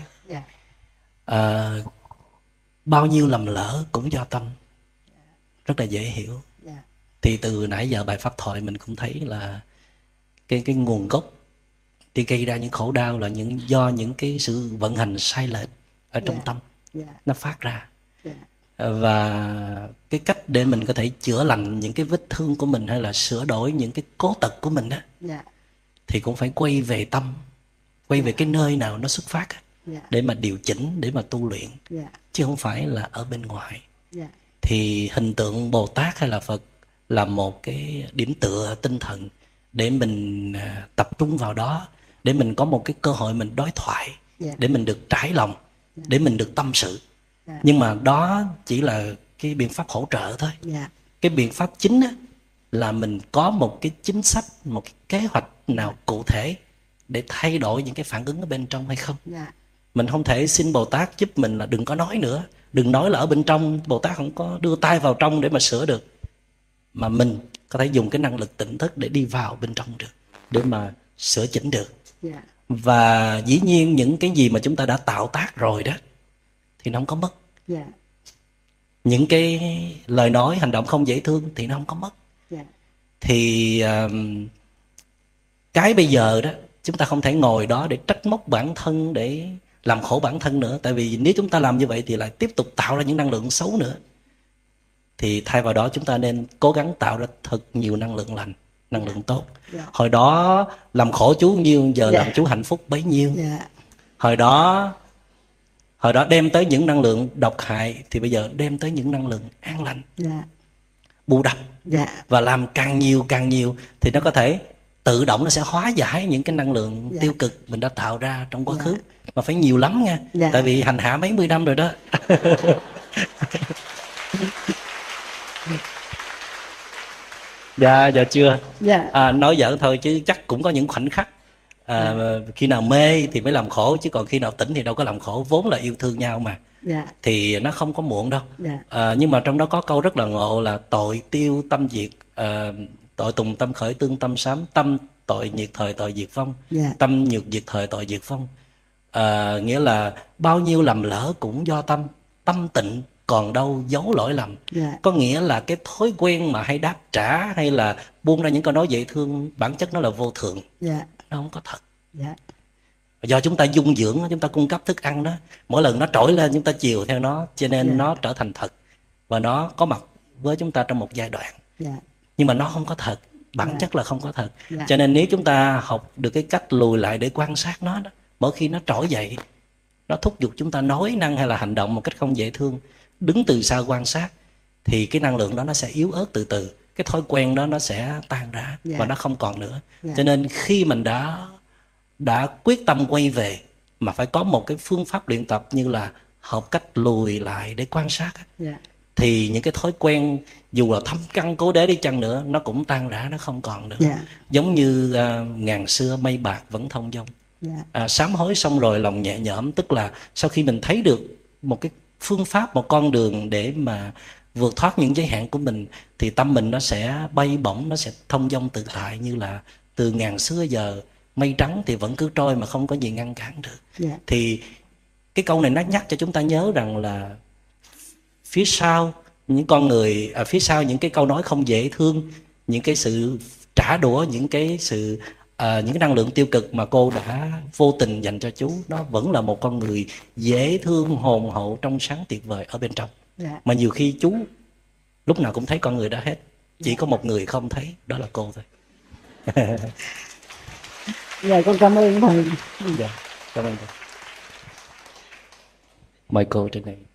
Bao nhiêu lầm lỡ cũng do tâm, rất là dễ hiểu. Thì từ nãy giờ bài pháp thoại mình cũng thấy là cái nguồn gốc thì gây ra những khổ đau là do những cái sự vận hành sai lệch ở trong tâm nó phát ra. Và cái cách để mình có thể chữa lành những cái vết thương của mình, hay là sửa đổi những cái cố tật của mình đó, thì cũng phải quay về tâm, quay về cái nơi nào nó xuất phát để mà điều chỉnh, để mà tu luyện, chứ không phải là ở bên ngoài. Thì hình tượng Bồ Tát hay là Phật là một cái điểm tựa tinh thần để mình tập trung vào đó, để mình có một cái cơ hội mình đối thoại, để mình được trải lòng, để mình được tâm sự. Nhưng mà đó chỉ là cái biện pháp hỗ trợ thôi. Cái biện pháp chính á, là mình có một cái chính sách, một cái kế hoạch nào cụ thể để thay đổi những cái phản ứng ở bên trong hay không. Mình không thể xin Bồ Tát giúp mình là đừng có nói nữa, Đừng nói là ở bên trong Bồ Tát không có đưa tay vào trong để mà sửa được, mà mình có thể dùng cái năng lực tỉnh thức để đi vào bên trong được, để mà sửa chỉnh được. Và dĩ nhiên những cái gì mà chúng ta đã tạo tác rồi đó thì nó không có mất. Những cái lời nói hành động không dễ thương thì nó không có mất. Thì cái bây giờ đó, chúng ta không thể ngồi đó để trách móc bản thân, để làm khổ bản thân nữa. Tại vì nếu chúng ta làm như vậy thì lại tiếp tục tạo ra những năng lượng xấu nữa. Thì thay vào đó chúng ta nên cố gắng tạo ra thật nhiều năng lượng lành, năng lượng tốt. Hồi đó làm khổ chú nhiêu, giờ làm chú hạnh phúc bấy nhiêu. Hồi đó đem tới những năng lượng độc hại, thì bây giờ đem tới những năng lượng an lành, bù đắp. Và làm càng nhiều thì nó có thể tự động nó sẽ hóa giải những cái năng lượng tiêu cực mình đã tạo ra trong quá khứ. Mà phải nhiều lắm nha. Tại vì hành hạ mấy mươi năm rồi đó. Dạ chưa. Nói giỡn thôi chứ chắc cũng có những khoảnh khắc khi nào mê thì mới làm khổ, chứ còn khi nào tỉnh thì đâu có làm khổ. Vốn là yêu thương nhau mà. Thì nó không có muộn đâu. Nhưng mà trong đó có câu rất là ngộ là tội tiêu tâm diệt, tội tùng tâm khởi tương tâm sám, tâm tội nhiệt thời tội diệt vong, tâm nhược diệt thời tội diệt vong. Nghĩa là bao nhiêu lầm lỡ cũng do tâm, tâm tịnh còn đâu giấu lỗi lầm. Có nghĩa là cái thói quen mà hay đáp trả hay là buông ra những câu nói dễ thương, bản chất nó là vô thượng, nó không có thật. Do chúng ta dung dưỡng, chúng ta cung cấp thức ăn đó, mỗi lần nó trỗi lên chúng ta chiều theo nó, cho nên nó trở thành thật. Và nó có mặt với chúng ta trong một giai đoạn. Nhưng mà nó không có thật, bản chất là không có thật. Cho nên nếu chúng ta học được cái cách lùi lại để quan sát nó đó, mỗi khi nó trỗi dậy, nó thúc giục chúng ta nói năng hay là hành động một cách không dễ thương, đứng từ xa quan sát, thì cái năng lượng đó nó sẽ yếu ớt từ từ. Cái thói quen đó nó sẽ tan ra và nó không còn nữa. Cho nên khi mình đã quyết tâm quay về, mà phải có một cái phương pháp luyện tập như là học cách lùi lại để quan sát, thì những cái thói quen dù là thâm căn cố đế đi chăng nữa, nó cũng tan rã, nó không còn nữa. Giống như ngàn xưa mây bạc vẫn thông dong. Sám hối xong rồi lòng nhẹ nhõm, tức là sau khi mình thấy được một cái phương pháp, một con đường để mà vượt thoát những giới hạn của mình, thì tâm mình nó sẽ bay bổng, nó sẽ thông dong tự tại, như là từ ngàn xưa giờ mây trắng thì vẫn cứ trôi mà không có gì ngăn cản được. Thì cái câu này nó nhắc cho chúng ta nhớ rằng là phía sau những con người, phía sau những cái câu nói không dễ thương, những cái sự trả đũa, những cái sự những cái năng lượng tiêu cực mà cô đã vô tình dành cho chú, nó vẫn là một con người dễ thương, hồn hậu, trong sáng, tuyệt vời ở bên trong. Mà nhiều khi chú lúc nào cũng thấy con người đó hết, chỉ có một người không thấy, đó là cô thôi. Con cảm ơn thầy. Cảm ơn thầy. Mời cô trên này.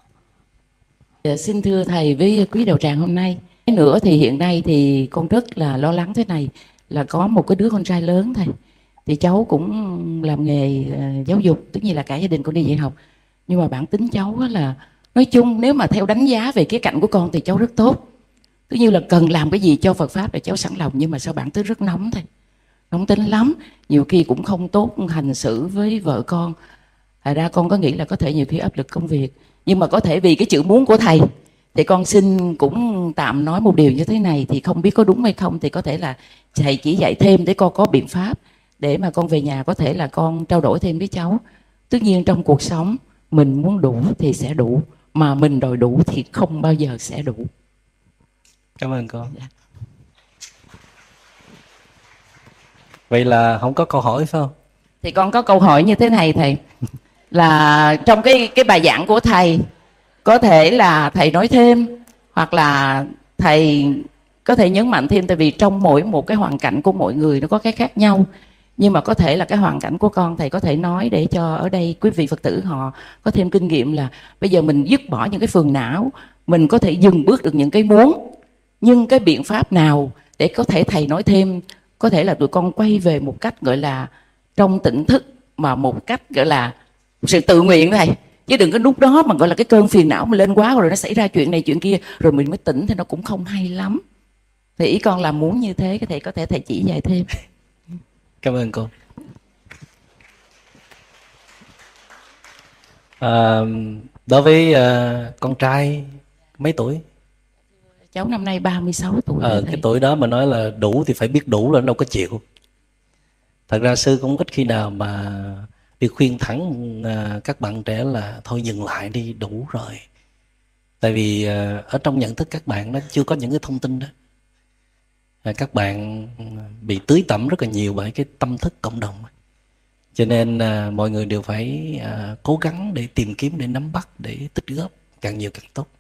Xin thưa thầy với quý đạo tràng hôm nay. Nữa thì hiện nay thì con rất là lo lắng thế này, là có một cái đứa con trai lớn thầy. Thì cháu cũng làm nghề giáo dục, tất nhiên là cả gia đình con đi dạy học. Nhưng mà bản tính cháu là, nói chung nếu mà theo đánh giá về cái cạnh của con thì cháu rất tốt. Tất nhiên là cần làm cái gì cho Phật Pháp là cháu sẵn lòng. Nhưng mà sao bản tính rất nóng thầy, nóng tính lắm. Nhiều khi cũng không tốt hành xử với vợ con. Thật ra con có nghĩ là có thể nhiều khi áp lực công việc, nhưng mà có thể vì cái chữ muốn của thầy thì con xin cũng tạm nói một điều như thế này. Thì không biết có đúng hay không, thì có thể là thầy chỉ dạy thêm để con có biện pháp để mà con về nhà có thể là con trao đổi thêm với cháu. Tất nhiên trong cuộc sống mình muốn đủ thì sẽ đủ, mà mình đòi đủ thì không bao giờ sẽ đủ. Cảm ơn con. Vậy là không có câu hỏi phải không? Thì con có câu hỏi như thế này thầy, là trong cái bài giảng của thầy, có thể là thầy nói thêm, hoặc là thầy có thể nhấn mạnh thêm. Tại vì trong mỗi một cái hoàn cảnh của mọi người nó có cái khác nhau, nhưng mà có thể là cái hoàn cảnh của con thầy có thể nói để cho ở đây quý vị Phật tử họ có thêm kinh nghiệm, là bây giờ mình dứt bỏ những cái phiền não, mình có thể dừng bước được những cái muốn, nhưng cái biện pháp nào để có thể thầy nói thêm, có thể là tụi con quay về một cách gọi là trong tỉnh thức, mà một cách gọi là sự tự nguyện thầy, chứ đừng có lúc đó mà gọi là cái cơn phiền não mà lên quá rồi nó xảy ra chuyện này chuyện kia rồi mình mới tỉnh thì nó cũng không hay lắm. Thì ý con là muốn như thế, thầy có thể thầy chỉ dạy thêm. Cảm ơn cô. Đối với con trai mấy tuổi? Cháu năm nay 36 tuổi. Cái tuổi đó mà nói là đủ thì phải biết đủ rồi, đâu có chịu. Thật ra sư cũng ít khi nào mà đi khuyên thẳng các bạn trẻ là thôi dừng lại đi, đủ rồi. Tại vì ở trong nhận thức các bạn nó chưa có những cái thông tin đó. Các bạn bị tưới tẩm rất là nhiều bởi cái tâm thức cộng đồng. Cho nên mọi người đều phải cố gắng để tìm kiếm, để nắm bắt, để tích góp càng nhiều càng tốt.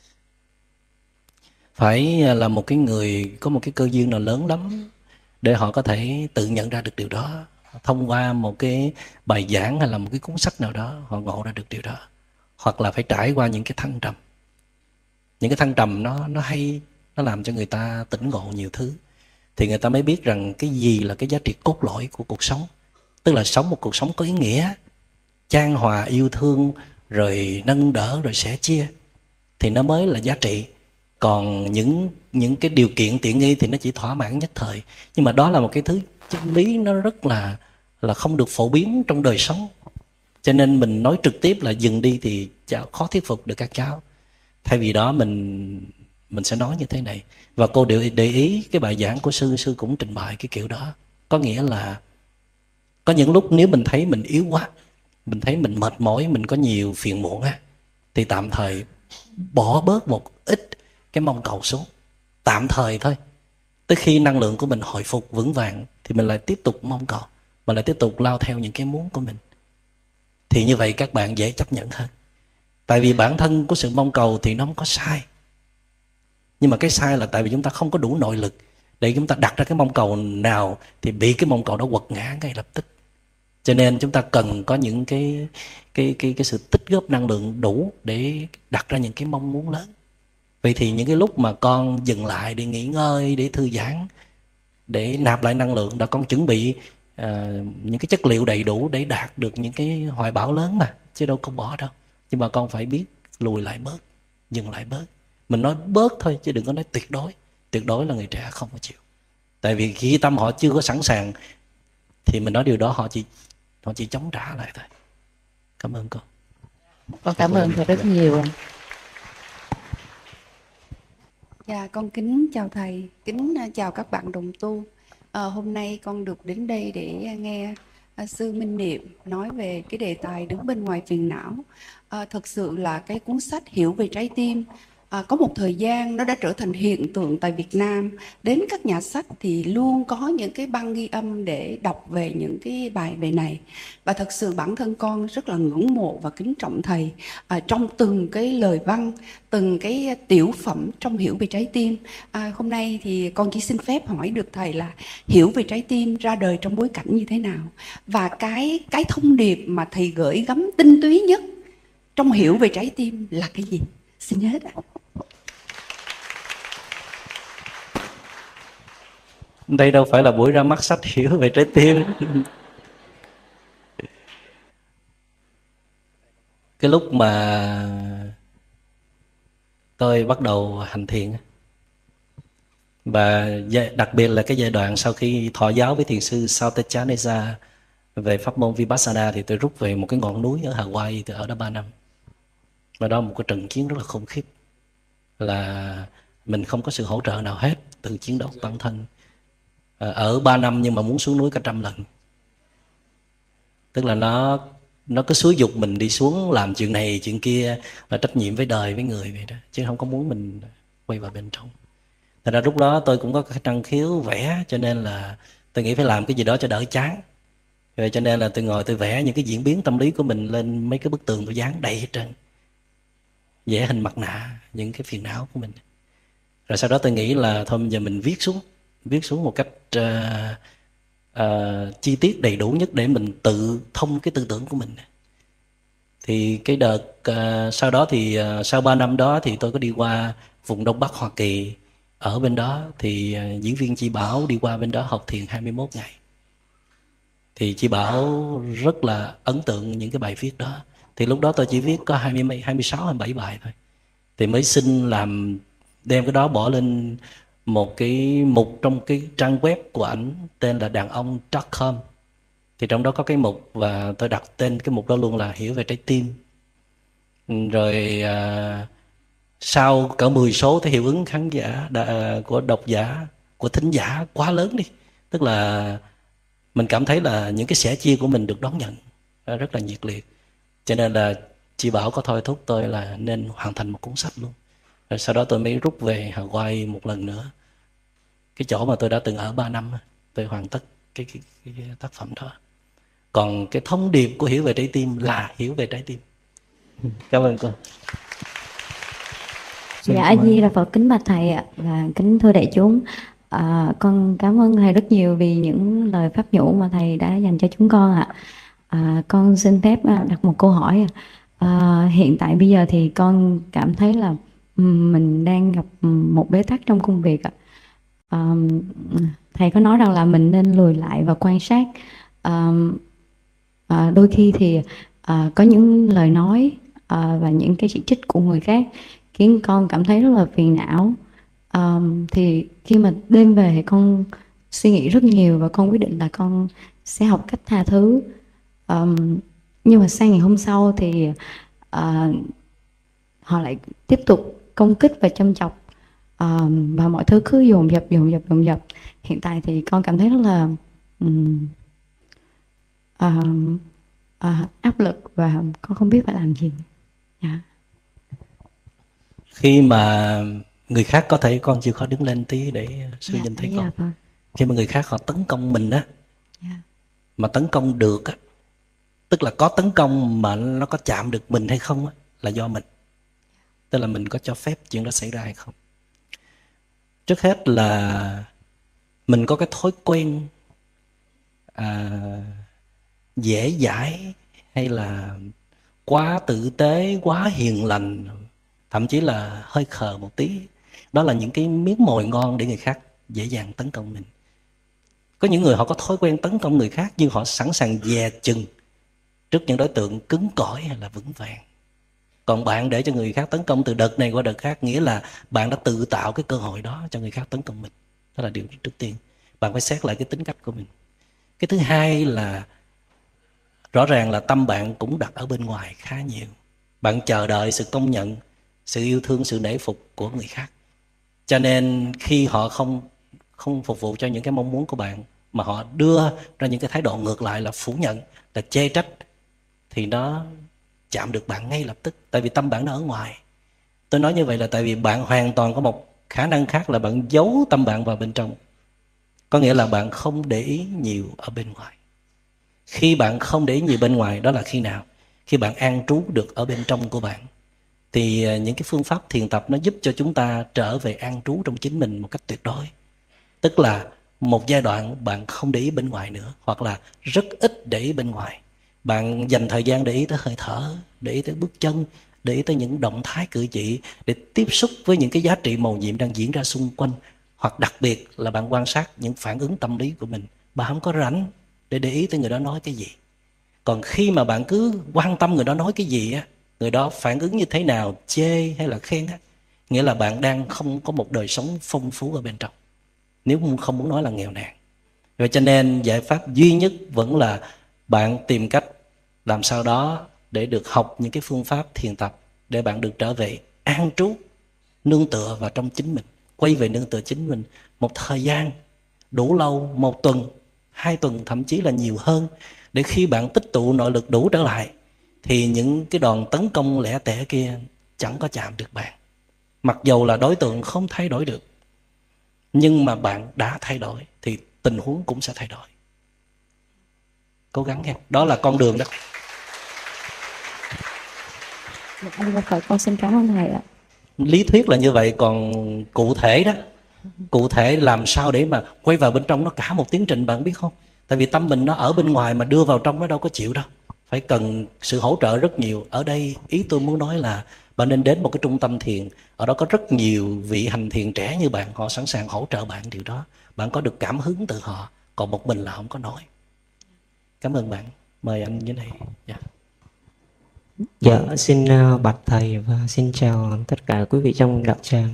Phải là một cái người có một cái cơ duyên nào lớn lắm để họ có thể tự nhận ra được điều đó. Thông qua một cái bài giảng hay là một cái cuốn sách nào đó họ ngộ ra được điều đó. Hoặc là phải trải qua những cái thăng trầm. Những cái thăng trầm nó hay, nó làm cho người ta tỉnh ngộ nhiều thứ. Thì người ta mới biết rằng cái gì là cái giá trị cốt lõi của cuộc sống. Tức là sống một cuộc sống có ý nghĩa, chan hòa yêu thương, rồi nâng đỡ, rồi sẻ chia, thì nó mới là giá trị. Còn những cái điều kiện tiện nghi thì nó chỉ thỏa mãn nhất thời. Nhưng mà đó là một cái thứ chân lý nó rất là không được phổ biến trong đời sống. Cho nên mình nói trực tiếp là dừng đi thì khó thuyết phục được các cháu. Thay vì đó mình sẽ nói như thế này. Và cô để ý cái bài giảng của sư cũng trình bày cái kiểu đó. Có nghĩa là có những lúc nếu mình thấy mình yếu quá, mình thấy mình mệt mỏi, mình có nhiều phiền muộn á, thì tạm thời bỏ bớt một ít cái mong cầu xuống. Tạm thời thôi. Tới khi năng lượng của mình hồi phục vững vàng thì mình lại tiếp tục mong cầu, mà lại tiếp tục lao theo những cái muốn của mình. Thì như vậy các bạn dễ chấp nhận hơn. Tại vì bản thân của sự mong cầu thì nó không có sai. Nhưng mà cái sai là tại vì chúng ta không có đủ nội lực để chúng ta đặt ra cái mong cầu nào thì bị cái mong cầu đó quật ngã ngay lập tức. Cho nên chúng ta cần có những cái sự tích góp năng lượng đủ để đặt ra những cái mong muốn lớn. Vậy thì những cái lúc mà con dừng lại để nghỉ ngơi, để thư giãn, để nạp lại năng lượng, đã con chuẩn bị những cái chất liệu đầy đủ để đạt được những cái hoài bão lớn mà, chứ đâu có bỏ đâu. Nhưng mà con phải biết lùi lại bớt, dừng lại bớt. Mình nói bớt thôi chứ đừng có nói tuyệt đối. Tuyệt đối là người trẻ không có chịu. Tại vì khi tâm họ chưa có sẵn sàng thì mình nói điều đó họ chỉ chống trả lại thôi. Cảm ơn cô. Con cảm ơn thầy rất nhiều. Dạ, con kính chào thầy, kính chào các bạn đồng tu. Hôm nay con được đến đây để nghe sư Minh Niệm nói về cái đề tài đứng bên ngoài phiền não. Thực sự là cái cuốn sách Hiểu về trái tim có một thời gian nó đã trở thành hiện tượng tại Việt Nam. Đến các nhà sách thì luôn có những cái băng ghi âm để đọc về những cái bài về này. Và thật sự bản thân con rất là ngưỡng mộ và kính trọng thầy trong từng cái lời văn, từng cái tiểu phẩm trong Hiểu về trái tim. Hôm nay thì con chỉ xin phép hỏi được thầy là Hiểu về trái tim ra đời trong bối cảnh như thế nào? Và cái thông điệp mà thầy gửi gắm tinh túy nhất trong Hiểu về trái tim là cái gì? Xin hết ạ. Đây đâu phải là buổi ra mắt sách Hiểu về trái tim. Cái lúc mà tôi bắt đầu hành thiền, và đặc biệt là cái giai đoạn sau khi thọ giáo với thiền sư Sautechanesa về pháp môn Vipassana, thì tôi rút về một cái ngọn núi ở Hawaii, tôi ở đó 3 năm. Và đó một cái trận chiến rất là khủng khiếp, là mình không có sự hỗ trợ nào hết, tự chiến đấu bản thân. Ở 3 năm nhưng mà muốn xuống núi cả 100 lần. Tức là nó cứ xúi dục mình đi xuống làm chuyện này chuyện kia, và trách nhiệm với đời với người vậy đó, chứ không có muốn mình quay vào bên trong. Thật ra lúc đó tôi cũng có cái năng khiếu vẽ, cho nên là tôi nghĩ phải làm cái gì đó cho đỡ chán. Rồi cho nên là tôi ngồi tôi vẽ những cái diễn biến tâm lý của mình lên mấy cái bức tường, tôi dán đầy hết trơn, vẽ hình mặt nạ những cái phiền não của mình. Rồi sau đó tôi nghĩ là thôi bây giờ mình viết xuống một cách chi tiết đầy đủ nhất để mình tự thông cái tư tưởng của mình. Thì cái đợt sau đó thì sau 3 năm đó thì tôi có đi qua vùng Đông Bắc Hoa Kỳ. Ở bên đó thì diễn viên Chi Bảo đi qua bên đó học thiền 21 ngày. Thì Chi Bảo rất là ấn tượng những cái bài viết đó. Thì lúc đó tôi chỉ viết có 26 hay 27 bài thôi. Thì mới xin làm đem cái đó bỏ lên một cái mục trong cái trang web của ảnh tên là đàn ông.com. Thì trong đó có cái mục, và tôi đặt tên cái mục đó luôn là Hiểu về trái tim. Rồi sau cỡ 10 số thì hiệu ứng khán giả của độc giả, của thính giả quá lớn đi. Tức là mình cảm thấy là những cái sẻ chia của mình được đón nhận rất là nhiệt liệt. Cho nên là chị Bảo có thôi thúc tôi là nên hoàn thành một cuốn sách luôn. Rồi sau đó tôi mới rút về Hawaii một lần nữa, cái chỗ mà tôi đã từng ở 3 năm, tôi hoàn tất cái tác phẩm đó. Còn cái thông điệp của Hiểu Về Trái Tim là hiểu về trái tim. Cảm ơn cô. Dạ, A Di Đà Phật, kính bạch thầy ạ, và kính thưa đại chúng. Con cảm ơn thầy rất nhiều vì những lời pháp nhũ mà thầy đã dành cho chúng con ạ. Con xin phép đặt một câu hỏi. Hiện tại bây giờ thì con cảm thấy là mình đang gặp một bế tắc trong công việc ạ. Thầy có nói rằng là mình nên lùi lại và quan sát. Đôi khi thì có những lời nói và những cái chỉ trích của người khác khiến con cảm thấy rất là phiền não. Thì khi mà đêm về thì con suy nghĩ rất nhiều và con quyết định là con sẽ học cách tha thứ. Nhưng mà sang ngày hôm sau thì họ lại tiếp tục công kích và châm chọc, và mọi thứ cứ dồn dập. Hiện tại thì con cảm thấy rất là áp lực và con không biết phải làm gì. Dạ. Khi mà người khác có thể con chịu khó đứng lên tí để sư nhìn thấy con. Vâng. Khi mà người khác họ tấn công mình á, mà tấn công được á, tức là có tấn công mà nó có chạm được mình hay không á, là do mình. Tức là mình có cho phép chuyện đó xảy ra hay không. Trước hết là mình có cái thói quen dễ dãi hay là quá tử tế, quá hiền lành, thậm chí là hơi khờ một tí. Đó là những cái miếng mồi ngon để người khác dễ dàng tấn công mình. Có những người họ có thói quen tấn công người khác, nhưng họ sẵn sàng dè chừng trước những đối tượng cứng cỏi hay là vững vàng. Còn bạn để cho người khác tấn công từ đợt này qua đợt khác, nghĩa là bạn đã tự tạo cái cơ hội đó cho người khác tấn công mình. Đó là điều trước tiên. Bạn phải xét lại cái tính cách của mình. Cái thứ hai là rõ ràng là tâm bạn cũng đặt ở bên ngoài khá nhiều. Bạn chờ đợi sự công nhận, sự yêu thương, sự nể phục của người khác. Cho nên khi họ không phục vụ cho những cái mong muốn của bạn, mà họ đưa ra những cái thái độ ngược lại là phủ nhận, là chê trách, thì nó chạm được bạn ngay lập tức. Tại vì tâm bạn nó ở ngoài. Tôi nói như vậy là tại vì bạn hoàn toàn có một khả năng khác là bạn giấu tâm bạn vào bên trong. Có nghĩa là bạn không để ý nhiều ở bên ngoài. Khi bạn không để ý nhiều bên ngoài, đó là khi nào? Khi bạn an trú được ở bên trong của bạn. Thì những cái phương pháp thiền tập nó giúp cho chúng ta trở về an trú trong chính mình một cách tuyệt đối. Tức là một giai đoạn bạn không để ý bên ngoài nữa, hoặc là rất ít để ý bên ngoài. Bạn dành thời gian để ý tới hơi thở, để ý tới bước chân, để ý tới những động thái cử chỉ, để tiếp xúc với những cái giá trị mầu nhiệm đang diễn ra xung quanh. Hoặc đặc biệt là bạn quan sát những phản ứng tâm lý của mình. Bạn không có rảnh để ý tới người đó nói cái gì. Còn khi mà bạn cứ quan tâm người đó nói cái gì á, người đó phản ứng như thế nào, chê hay là khen á, nghĩa là bạn đang không có một đời sống phong phú ở bên trong, nếu không muốn nói là nghèo nàn. Vậy cho nên giải pháp duy nhất vẫn là bạn tìm cách làm sao đó để được học những cái phương pháp thiền tập, để bạn được trở về an trú, nương tựa vào trong chính mình, quay về nương tựa chính mình một thời gian đủ lâu, 1 tuần, 2 tuần, thậm chí là nhiều hơn, để khi bạn tích tụ nội lực đủ trở lại thì những cái đòn tấn công lẻ tẻ kia chẳng có chạm được bạn. Mặc dầu là đối tượng không thay đổi được, nhưng mà bạn đã thay đổi thì tình huống cũng sẽ thay đổi. Cố gắng nha, đó là con đường đó. Con xin cảm ơn thầy ạ. Lý thuyết là như vậy, còn cụ thể đó, cụ thể làm sao để mà quay vào bên trong nó cả một tiến trình, bạn biết không? Tại vì tâm mình nó ở bên ngoài mà đưa vào trong nó đâu có chịu đâu. Phải cần sự hỗ trợ rất nhiều. Ở đây ý tôi muốn nói là bạn nên đến một cái trung tâm thiền. Ở đó có rất nhiều vị hành thiền trẻ như bạn, họ sẵn sàng hỗ trợ bạn điều đó. Bạn có được cảm hứng từ họ, còn một mình là không có nói. Cảm ơn bạn. Mời anh dưới đây. Dạ, xin bạch thầy và xin chào tất cả quý vị trong đạo tràng.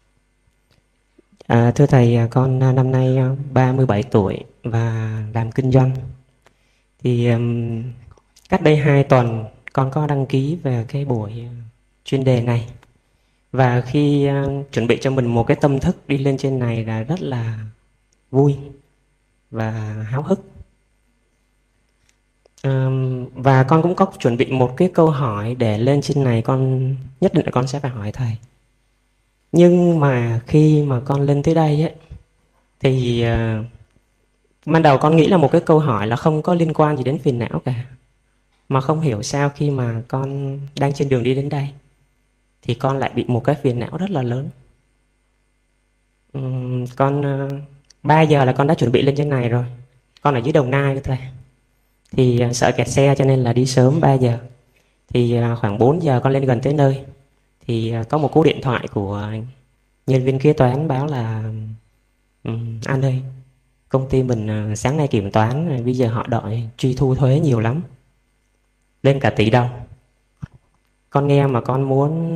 Thưa thầy, con năm nay 37 tuổi và làm kinh doanh. Thì cách đây 2 tuần con có đăng ký về cái buổi chuyên đề này. Và khi chuẩn bị cho mình một cái tâm thức đi lên trên này là rất là vui và háo hức. Và con cũng có chuẩn bị một cái câu hỏi để lên trên này, con nhất định là con sẽ phải hỏi thầy. Nhưng mà khi mà con lên tới đây ấy, thì ban đầu con nghĩ là một cái câu hỏi là không có liên quan gì đến phiền não cả. Mà không hiểu sao khi mà con đang trên đường đi đến đây thì con lại bị một cái phiền não rất là lớn. Con 3 giờ là con đã chuẩn bị lên trên này rồi. Con ở dưới Đồng Nai cơ thầy. Thì sợ kẹt xe cho nên là đi sớm 3 giờ. Thì khoảng 4 giờ con lên gần tới nơi. Thì có một cú điện thoại của nhân viên kế toán báo là anh ơi, công ty mình sáng nay kiểm toán, bây giờ họ đòi truy thu thuế nhiều lắm, lên cả tỷ đồng. Con nghe mà con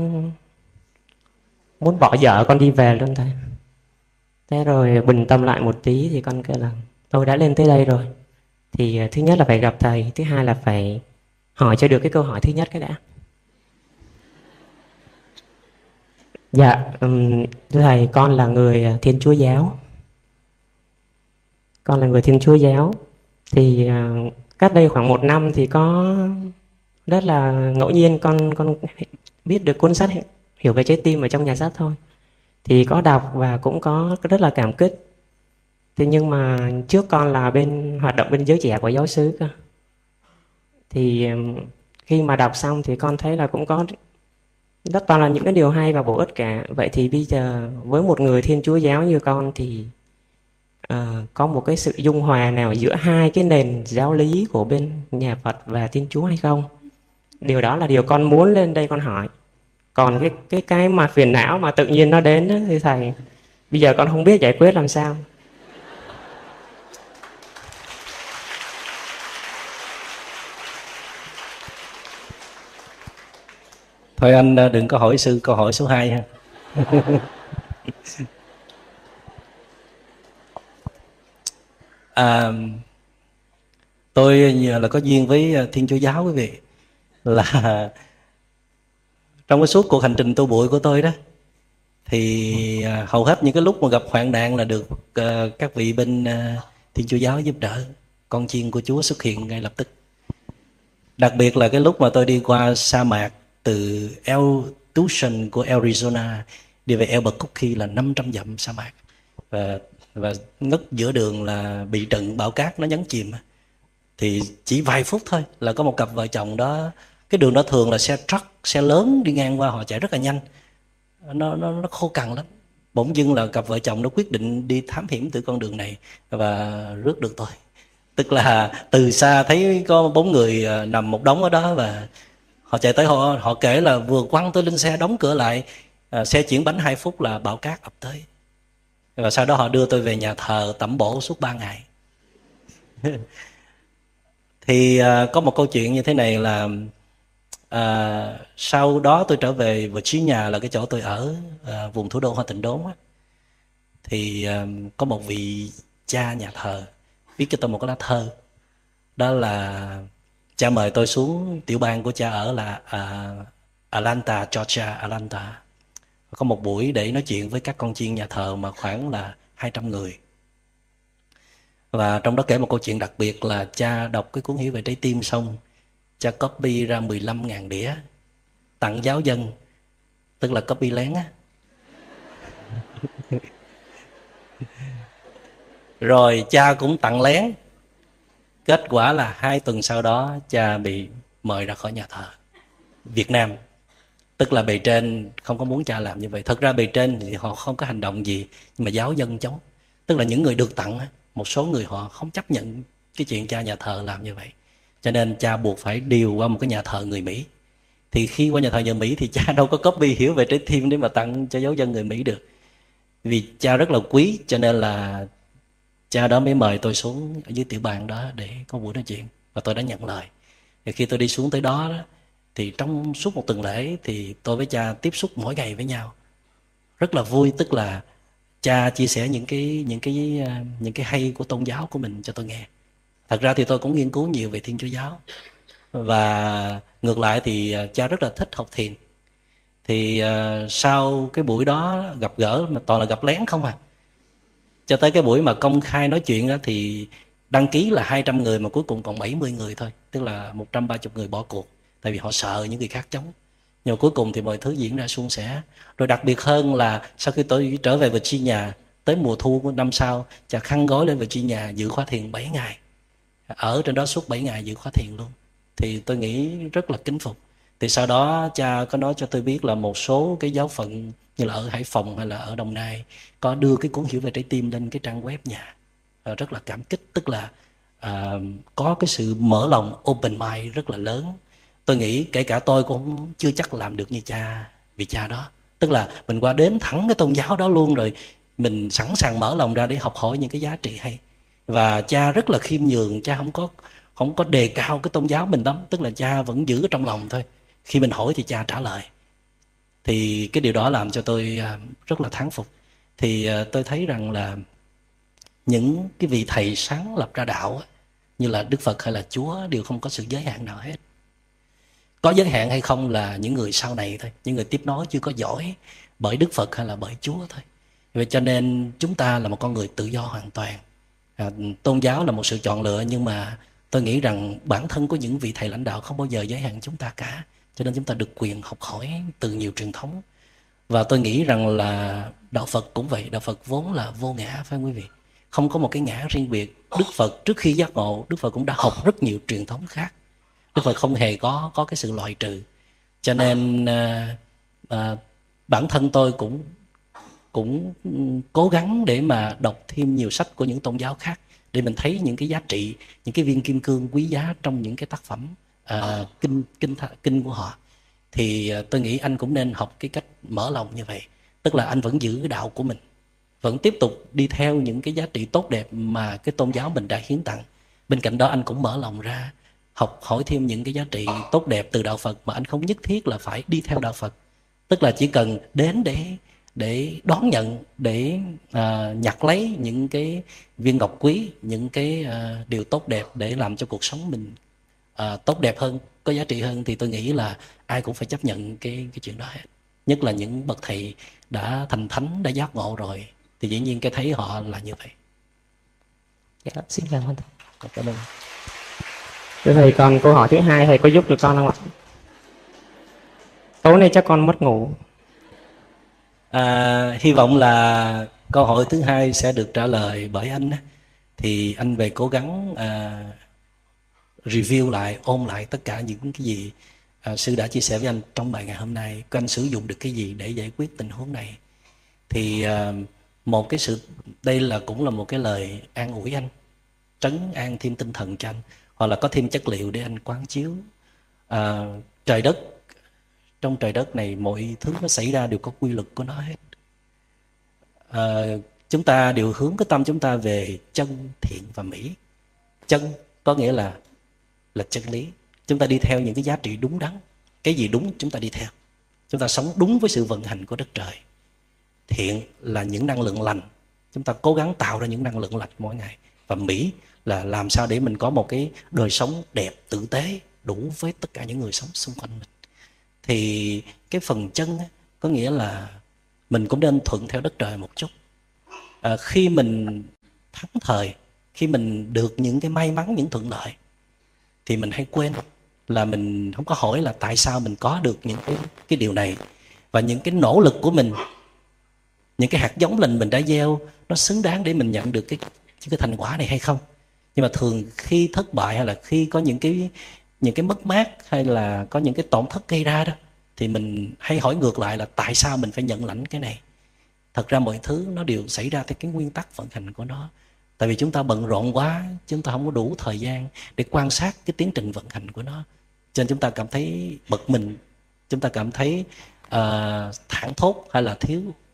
muốn bỏ dở con đi về luôn thầy. Thế rồi bình tâm lại một tí thì con kêu là tôi đã lên tới đây rồi thì thứ nhất là phải gặp thầy, thứ hai là phải hỏi cho được cái câu hỏi thứ nhất cái đã. Dạ, thưa thầy, con là người Thiên Chúa giáo. Con là người Thiên Chúa giáo. Thì cách đây khoảng 1 năm thì có rất là ngẫu nhiên con biết được cuốn sách Hiểu về trái tim ở trong nhà sách thôi. Thì có đọc và cũng có rất là cảm kích. Thế nhưng mà trước con là hoạt động bên giới trẻ của giáo xứ cơ. Thì khi mà đọc xong thì con thấy là cũng có rất toàn là những cái điều hay và bổ ích cả. Vậy thì bây giờ với một người Thiên Chúa giáo như con thì có một cái sự dung hòa nào giữa hai cái nền giáo lý của bên nhà Phật và Thiên Chúa hay không? Điều đó là điều con muốn lên đây con hỏi. Còn cái mà phiền não mà tự nhiên nó đến đó, thì thầy bây giờ con không biết giải quyết làm sao. Thôi anh đừng có hỏi sư câu hỏi số 2 ha. Tôi nhờ là có duyên với Thiên Chúa giáo quý vị, là trong cái suốt cuộc hành trình tu bụi của tôi đó thì hầu hết những cái lúc mà gặp hoạn nạn là được các vị bên Thiên Chúa giáo giúp đỡ. Con chiên của Chúa xuất hiện ngay lập tức. Đặc biệt là cái lúc mà tôi đi qua sa mạc từ Tucson của Arizona đi về Albuquerque là 500 dặm sa mạc, và ngất giữa đường là bị trận bão cát nó nhấn chìm. Thì chỉ vài phút thôi là có một cặp vợ chồng đó, cái đường đó thường là xe truck, xe lớn đi ngang qua, họ chạy rất là nhanh, nó khô cằn lắm. Bỗng dưng là cặp vợ chồng nó quyết định đi thám hiểm từ con đường này và rước được tôi. Tức là từ xa thấy có 4 người nằm một đống ở đó, và họ chạy tới, họ kể là vừa quăng tôi lên xe, đóng cửa lại, xe chuyển bánh 2 phút là bão cát ập tới. Và sau đó họ đưa tôi về nhà thờ tẩm bổ suốt 3 ngày. Thì có một câu chuyện như thế này là sau đó tôi trở về Virginia, là cái chỗ tôi ở, vùng thủ đô Hoa Tịnh Đốn á. Thì có một vị cha nhà thờ viết cho tôi một cái lá thơ. Đó là cha mời tôi xuống tiểu bang của cha ở là Atlanta, Georgia, Atlanta. Có một buổi để nói chuyện với các con chiên nhà thờ mà khoảng là 200 người. Và trong đó kể một câu chuyện đặc biệt là cha đọc cái cuốn Hiểu về trái tim xong, cha copy ra 15.000 đĩa tặng giáo dân, tức là copy lén á. Rồi cha cũng tặng lén. Kết quả là 2 tuần sau đó cha bị mời ra khỏi nhà thờ Việt Nam. Tức là bề trên không có muốn cha làm như vậy. Thật ra bề trên thì họ không có hành động gì, nhưng mà giáo dân chống. Tức là những người được tặng, một số người họ không chấp nhận cái chuyện cha nhà thờ làm như vậy, cho nên cha buộc phải điều qua một cái nhà thờ người Mỹ. Thì khi qua nhà thờ người Mỹ thì cha đâu có copy Hiểu về trái tim để mà tặng cho giáo dân người Mỹ được. Vì cha rất là quý, cho nên là cha đó mới mời tôi xuống ở dưới tiểu bang đó để có buổi nói chuyện, và tôi đã nhận lời. Thì khi tôi đi xuống tới đó, thì trong suốt một tuần lễ thì tôi với cha tiếp xúc mỗi ngày với nhau, rất là vui. Tức là cha chia sẻ những cái hay của tôn giáo của mình cho tôi nghe. Thật ra thì tôi cũng nghiên cứu nhiều về Thiên Chúa giáo, Và ngược lại thì cha rất là thích học thiền. Thì sau cái buổi đó gặp gỡ mà toàn là gặp lén không à, cho tới cái buổi mà công khai nói chuyện đó thì đăng ký là 200 người mà cuối cùng còn 70 người thôi, tức là 130 người bỏ cuộc, tại vì họ sợ những người khác chống. Nhưng mà cuối cùng thì mọi thứ diễn ra suôn sẻ. Rồi đặc biệt hơn là sau khi tôi trở về Virginia, tới mùa thu của năm sau, cha khăn gói lên Virginia giữ khóa thiền 7 ngày, ở trên đó suốt 7 ngày giữ khóa thiền luôn. Thì tôi nghĩ rất là kính phục. Thì sau đó cha có nói cho tôi biết là một số cái giáo phận như là ở Hải Phòng hay là ở Đồng Nai có đưa cái cuốn Hiểu về trái tim lên cái trang web nhà. Rất là cảm kích, tức là có cái sự mở lòng, open mind rất là lớn. Tôi nghĩ kể cả tôi cũng chưa chắc làm được như cha, vì cha đó. Tức là mình qua đến thẳng cái tôn giáo đó luôn rồi, mình sẵn sàng mở lòng ra để học hỏi những cái giá trị hay. Và cha rất là khiêm nhường, cha không có đề cao cái tôn giáo mình lắm, tức là cha vẫn giữ ở trong lòng thôi. Khi mình hỏi thì cha trả lời. Thì cái điều đó làm cho tôi rất là thán phục. Thì tôi thấy rằng là những cái vị thầy sáng lập ra đạo như là Đức Phật hay là Chúa đều không có sự giới hạn nào hết. Có giới hạn hay không là những người sau này thôi, những người tiếp nối chưa có giỏi bởi Đức Phật hay là bởi Chúa thôi. Vậy cho nên chúng ta là một con người tự do hoàn toàn. Tôn giáo là một sự chọn lựa, nhưng mà tôi nghĩ rằng bản thân của những vị thầy lãnh đạo không bao giờ giới hạn chúng ta cả. Cho nên chúng ta được quyền học hỏi từ nhiều truyền thống. Và tôi nghĩ rằng là đạo Phật cũng vậy. Đạo Phật vốn là vô ngã, phải không quý vị? Không có một cái ngã riêng biệt. Đức Phật trước khi giác ngộ, Đức Phật cũng đã học rất nhiều truyền thống khác. Đức Phật không hề có cái sự loại trừ. Cho nên bản thân tôi cũng cố gắng để mà đọc thêm nhiều sách của những tôn giáo khác, để mình thấy những cái giá trị, những cái viên kim cương quý giá trong những cái tác phẩm kinh của họ. Thì tôi nghĩ anh cũng nên học cái cách mở lòng như vậy. Tức là anh vẫn giữ cái đạo của mình, vẫn tiếp tục đi theo những cái giá trị tốt đẹp mà cái tôn giáo mình đã hiến tặng. Bên cạnh đó anh cũng mở lòng ra học hỏi thêm những cái giá trị tốt đẹp từ đạo Phật, mà anh không nhất thiết là phải đi theo đạo Phật. Tức là chỉ cần đến để đón nhận, để nhặt lấy những cái viên ngọc quý, những cái điều tốt đẹp để làm cho cuộc sống mình tốt đẹp hơn, có giá trị hơn, thì tôi nghĩ là ai cũng phải chấp nhận cái chuyện đó hết. Nhất là những bậc thầy đã thành thánh, đã giác ngộ rồi, thì dĩ nhiên cái thấy họ là như vậy. Dạ, xin cảm ơn thầy. Cảm ơn. Thầy còn câu hỏi thứ hai, thầy có giúp được con không ạ? Tối nay chắc con mất ngủ. Hy vọng là câu hỏi thứ hai sẽ được trả lời bởi anh. Thì anh về cố gắng review lại, ôn lại tất cả những cái gì sư đã chia sẻ với anh trong bài ngày hôm nay. Các anh sử dụng được cái gì để giải quyết tình huống này? Thì một cái sự, đây là cũng là một cái lời an ủi anh, trấn an thêm tinh thần cho anh, hoặc là có thêm chất liệu để anh quán chiếu. Trời đất, trong trời đất này mọi thứ nó xảy ra đều có quy luật của nó hết. Chúng ta đều hướng cái tâm chúng ta về chân, thiện và mỹ. Chân có nghĩa là chân lý. Chúng ta đi theo những cái giá trị đúng đắn. Cái gì đúng chúng ta đi theo. Chúng ta sống đúng với sự vận hành của đất trời. Thiện là những năng lượng lành. Chúng ta cố gắng tạo ra những năng lượng lành mỗi ngày. Và mỹ là làm sao để mình có một cái đời sống đẹp, tử tế, đủ với tất cả những người sống xung quanh mình. Thì cái phần chân có nghĩa là mình cũng nên thuận theo đất trời một chút. Khi mình thắng thời, khi mình được những cái may mắn, những thuận lợi, thì mình hay quên là mình không có hỏi là tại sao mình có được những cái điều này. Và những cái nỗ lực của mình, những cái hạt giống lành mình đã gieo, nó xứng đáng để mình nhận được cái thành quả này hay không. Nhưng mà thường khi thất bại hay là khi có những cái mất mát hay là có những cái tổn thất gây ra đó, thì mình hay hỏi ngược lại là tại sao mình phải nhận lãnh cái này. Thật ra mọi thứ nó đều xảy ra theo cái nguyên tắc vận hành của nó. Tại vì chúng ta bận rộn quá, chúng ta không có đủ thời gian để quan sát cái tiến trình vận hành của nó. Cho nên chúng ta cảm thấy bực mình, chúng ta cảm thấy thảng thốt hay là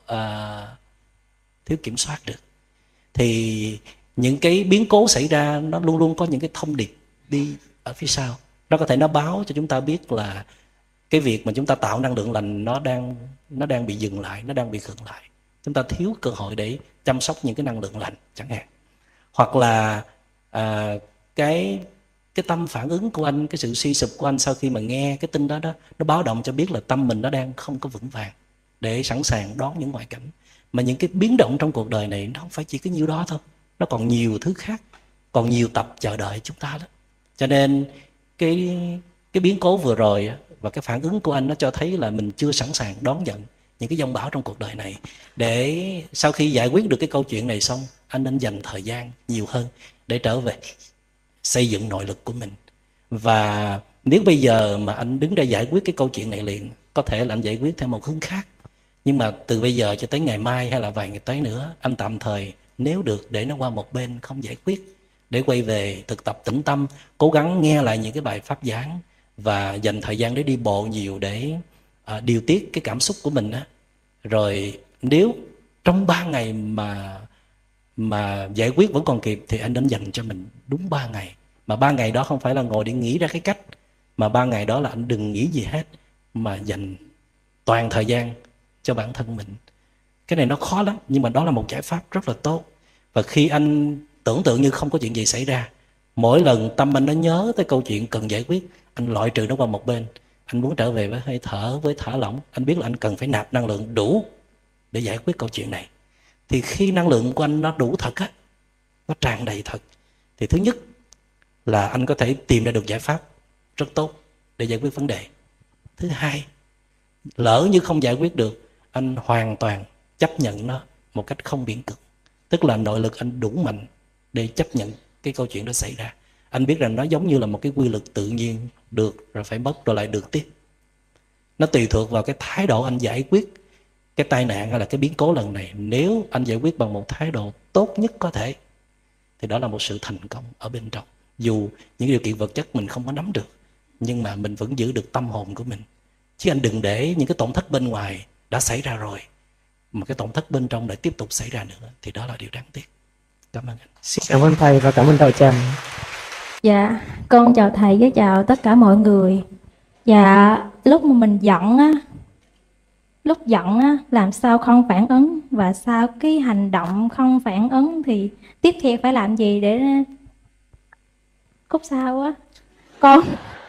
thiếu kiểm soát được. Thì những cái biến cố xảy ra nó luôn luôn có những cái thông điệp đi ở phía sau. Nó có thể nó báo cho chúng ta biết là cái việc mà chúng ta tạo năng lượng lành nó đang bị dừng lại, nó đang bị khựng lại. Chúng ta thiếu cơ hội để chăm sóc những cái năng lượng lành chẳng hạn. Hoặc là cái cái tâm phản ứng của anh, cái sự suy sụp của anh sau khi mà nghe cái tin đó nó báo động cho biết là tâm mình nó đang không có vững vàng để sẵn sàng đón những ngoại cảnh. Mà những cái biến động trong cuộc đời này nó không phải chỉ có nhiêu đó thôi, nó còn nhiều thứ khác, còn nhiều tập chờ đợi chúng ta đó. Cho nên cái biến cố vừa rồi và cái phản ứng của anh nó cho thấy là mình chưa sẵn sàng đón nhận những cái giông bão trong cuộc đời này. Để sau khi giải quyết được cái câu chuyện này xong, anh nên dành thời gian nhiều hơn để trở về xây dựng nội lực của mình. Và nếu bây giờ mà anh đứng ra giải quyết cái câu chuyện này liền, có thể là anh giải quyết theo một hướng khác. Nhưng mà từ bây giờ cho tới ngày mai hay là vài ngày tới nữa, anh tạm thời nếu được để nó qua một bên không giải quyết, để quay về thực tập tĩnh tâm, cố gắng nghe lại những cái bài pháp giảng và dành thời gian để đi bộ nhiều để điều tiết cái cảm xúc của mình á. Rồi nếu trong 3 ngày mà giải quyết vẫn còn kịp thì anh nên dành cho mình đúng 3 ngày. Mà 3 ngày đó không phải là ngồi để nghĩ ra cái cách, mà 3 ngày đó là anh đừng nghĩ gì hết, mà dành toàn thời gian cho bản thân mình. Cái này nó khó lắm, nhưng mà đó là một giải pháp rất là tốt. Và khi anh tưởng tượng như không có chuyện gì xảy ra, mỗi lần tâm anh nó nhớ tới câu chuyện cần giải quyết, anh loại trừ nó qua một bên. Anh muốn trở về với hơi thở, với thả lỏng. Anh biết là anh cần phải nạp năng lượng đủ để giải quyết câu chuyện này. Thì khi năng lượng của anh nó đủ thật á, nó tràn đầy thật, thì thứ nhất là anh có thể tìm ra được giải pháp rất tốt để giải quyết vấn đề. Thứ hai, lỡ như không giải quyết được, anh hoàn toàn chấp nhận nó một cách không biện cực. Tức là nội lực anh đủ mạnh để chấp nhận cái câu chuyện đó xảy ra. Anh biết rằng nó giống như là một cái quy luật tự nhiên, được rồi phải mất rồi lại được tiếp. Nó tùy thuộc vào cái thái độ anh giải quyết cái tai nạn hay là cái biến cố lần này. Nếu anh giải quyết bằng một thái độ tốt nhất có thể thì đó là một sự thành công ở bên trong. Dù những điều kiện vật chất mình không có nắm được, nhưng mà mình vẫn giữ được tâm hồn của mình. Chứ anh đừng để những cái tổn thất bên ngoài đã xảy ra rồi mà cái tổn thất bên trong lại tiếp tục xảy ra nữa, thì đó là điều đáng tiếc. Cảm ơn anh. Cảm ơn thầy và cảm ơn đạo tràng. Dạ, con chào thầy với chào tất cả mọi người. Dạ, lúc mà mình giận á, làm sao không phản ứng, và sau cái hành động không phản ứng thì tiếp theo phải làm gì để khúc sau á? Con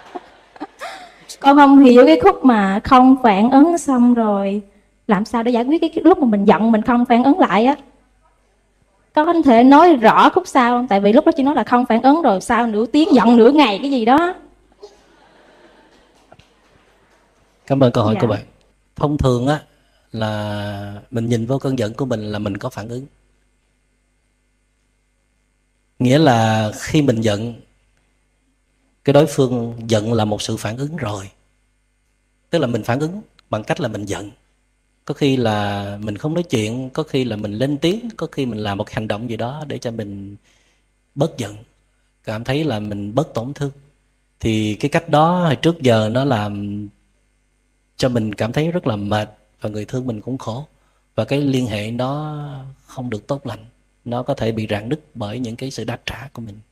không hiểu cái khúc mà không phản ứng xong rồi làm sao để giải quyết cái lúc mà mình giận mình không phản ứng lại á. Có thể nói rõ khúc sau không? Tại vì lúc đó chỉ nói là không phản ứng rồi sau nửa tiếng giận nửa ngày cái gì đó. Cảm ơn câu hỏi Dạ. của bạn. Thông thường á là mình nhìn vô cơn giận của mình là mình có phản ứng. Nghĩa là khi mình giận, cái đối phương giận là một sự phản ứng rồi. Tức là mình phản ứng bằng cách là mình giận. Có khi là mình không nói chuyện, có khi là mình lên tiếng, có khi mình làm một hành động gì đó để cho mình bớt giận, cảm thấy là mình bớt tổn thương. Thì cái cách đó hồi trước giờ nó làm cho mình cảm thấy rất là mệt, và người thương mình cũng khổ. Và cái liên hệ nó không được tốt lành, nó có thể bị rạn nứt bởi những cái sự đáp trả của mình.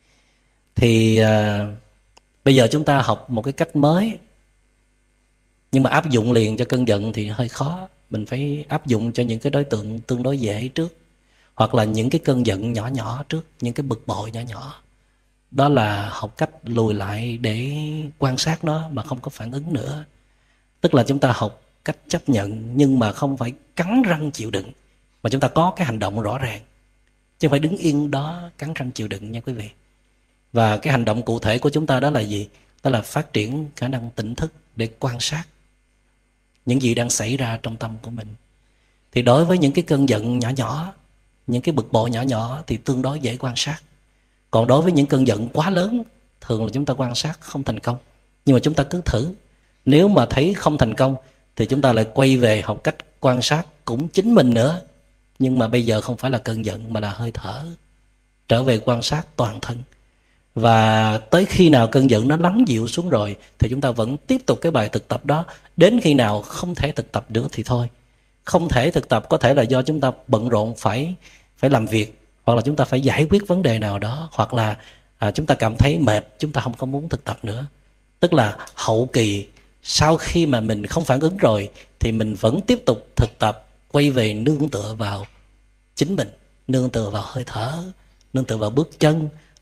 Thì bây giờ chúng ta học một cái cách mới, nhưng mà áp dụng liền cho cơn giận thì hơi khó. Mình phải áp dụng cho những cái đối tượng tương đối dễ trước, hoặc là những cái cơn giận nhỏ nhỏ trước, những cái bực bội nhỏ nhỏ. Đó là học cách lùi lại để quan sát nó mà không có phản ứng nữa. Tức là chúng ta học cách chấp nhận, nhưng mà không phải cắn răng chịu đựng, mà chúng ta có cái hành động rõ ràng, chứ không phải đứng yên đó cắn răng chịu đựng nha quý vị. Và cái hành động cụ thể của chúng ta đó là gì? Đó là phát triển khả năng tỉnh thức để quan sát những gì đang xảy ra trong tâm của mình. Thì đối với những cái cơn giận nhỏ nhỏ, những cái bực bội nhỏ nhỏ thì tương đối dễ quan sát. Còn đối với những cơn giận quá lớn, thường là chúng ta quan sát không thành công. Nhưng mà chúng ta cứ thử. Nếu mà thấy không thành công thì chúng ta lại quay về học cách quan sát cũng chính mình nữa. Nhưng mà bây giờ không phải là cơn giận mà là hơi thở. Trở về quan sát toàn thân. Và tới khi nào cơn giận nó lắng dịu xuống rồi thì chúng ta vẫn tiếp tục cái bài thực tập đó. Đến khi nào không thể thực tập nữa thì thôi. Không thể thực tập có thể là do chúng ta bận rộn phải làm việc, hoặc là chúng ta phải giải quyết vấn đề nào đó, hoặc là chúng ta cảm thấy mệt, chúng ta không có muốn thực tập nữa. Tức là hậu kỳ, sau khi mà mình không phản ứng rồi thì mình vẫn tiếp tục thực tập, quay về nương tựa vào chính mình, nương tựa vào hơi thở, nương tựa vào bước chân,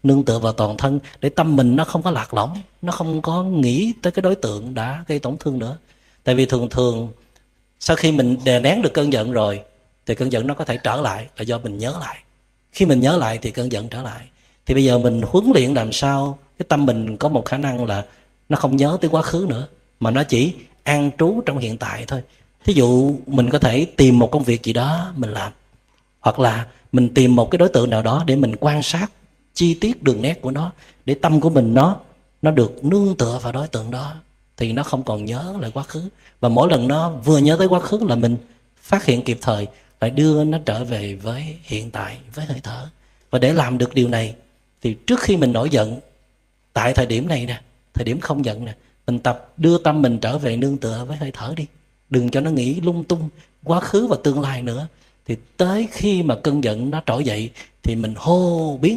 nương tựa vào toàn thân, để tâm mình nó không có lạc lõng, nó không có nghĩ tới cái đối tượng đã gây tổn thương nữa. Tại vì thường thường sau khi mình đè nén được cơn giận rồi thì cơn giận nó có thể trở lại, là do mình nhớ lại. Khi mình nhớ lại thì cơn giận trở lại. Thì bây giờ mình huấn luyện làm sao cái tâm mình có một khả năng là nó không nhớ tới quá khứ nữa, mà nó chỉ an trú trong hiện tại thôi. Thí dụ mình có thể tìm một công việc gì đó mình làm, hoặc là mình tìm một cái đối tượng nào đó để mình quan sát chi tiết đường nét của nó, để tâm của mình nó được nương tựa vào đối tượng đó, thì nó không còn nhớ lại quá khứ. Và mỗi lần nó vừa nhớ tới quá khứ là mình phát hiện kịp thời, lại đưa nó trở về với hiện tại, với hơi thở. Và để làm được điều này thì trước khi mình nổi giận, tại thời điểm này nè, thời điểm không giận nè, mình tập đưa tâm mình trở về nương tựa với hơi thở đi. Đừng cho nó nghĩ lung tung quá khứ và tương lai nữa. Thì tới khi mà cơn giận nó trỗi dậy thì mình hô biến,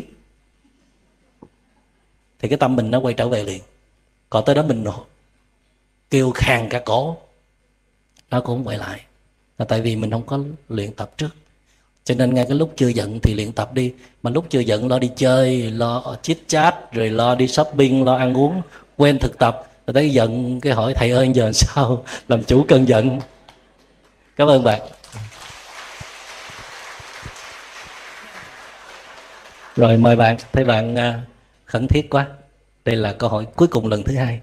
thì cái tâm mình nó quay trở về liền. Còn tới đó mình kêu khàn cả cổ, nó cũng không quay lại. Là tại vì mình không có luyện tập trước. Cho nên ngay cái lúc chưa giận thì luyện tập đi. Mà lúc chưa giận lo đi chơi, lo chit chat, rồi lo đi shopping, lo ăn uống, quên thực tập. Rồi tới giận cái hỏi thầy ơi giờ sao làm chủ cơn giận. Cảm ơn bạn. Rồi mời bạn. Thấy bạn khẩn thiết quá. Đây là câu hỏi cuối cùng lần thứ 2.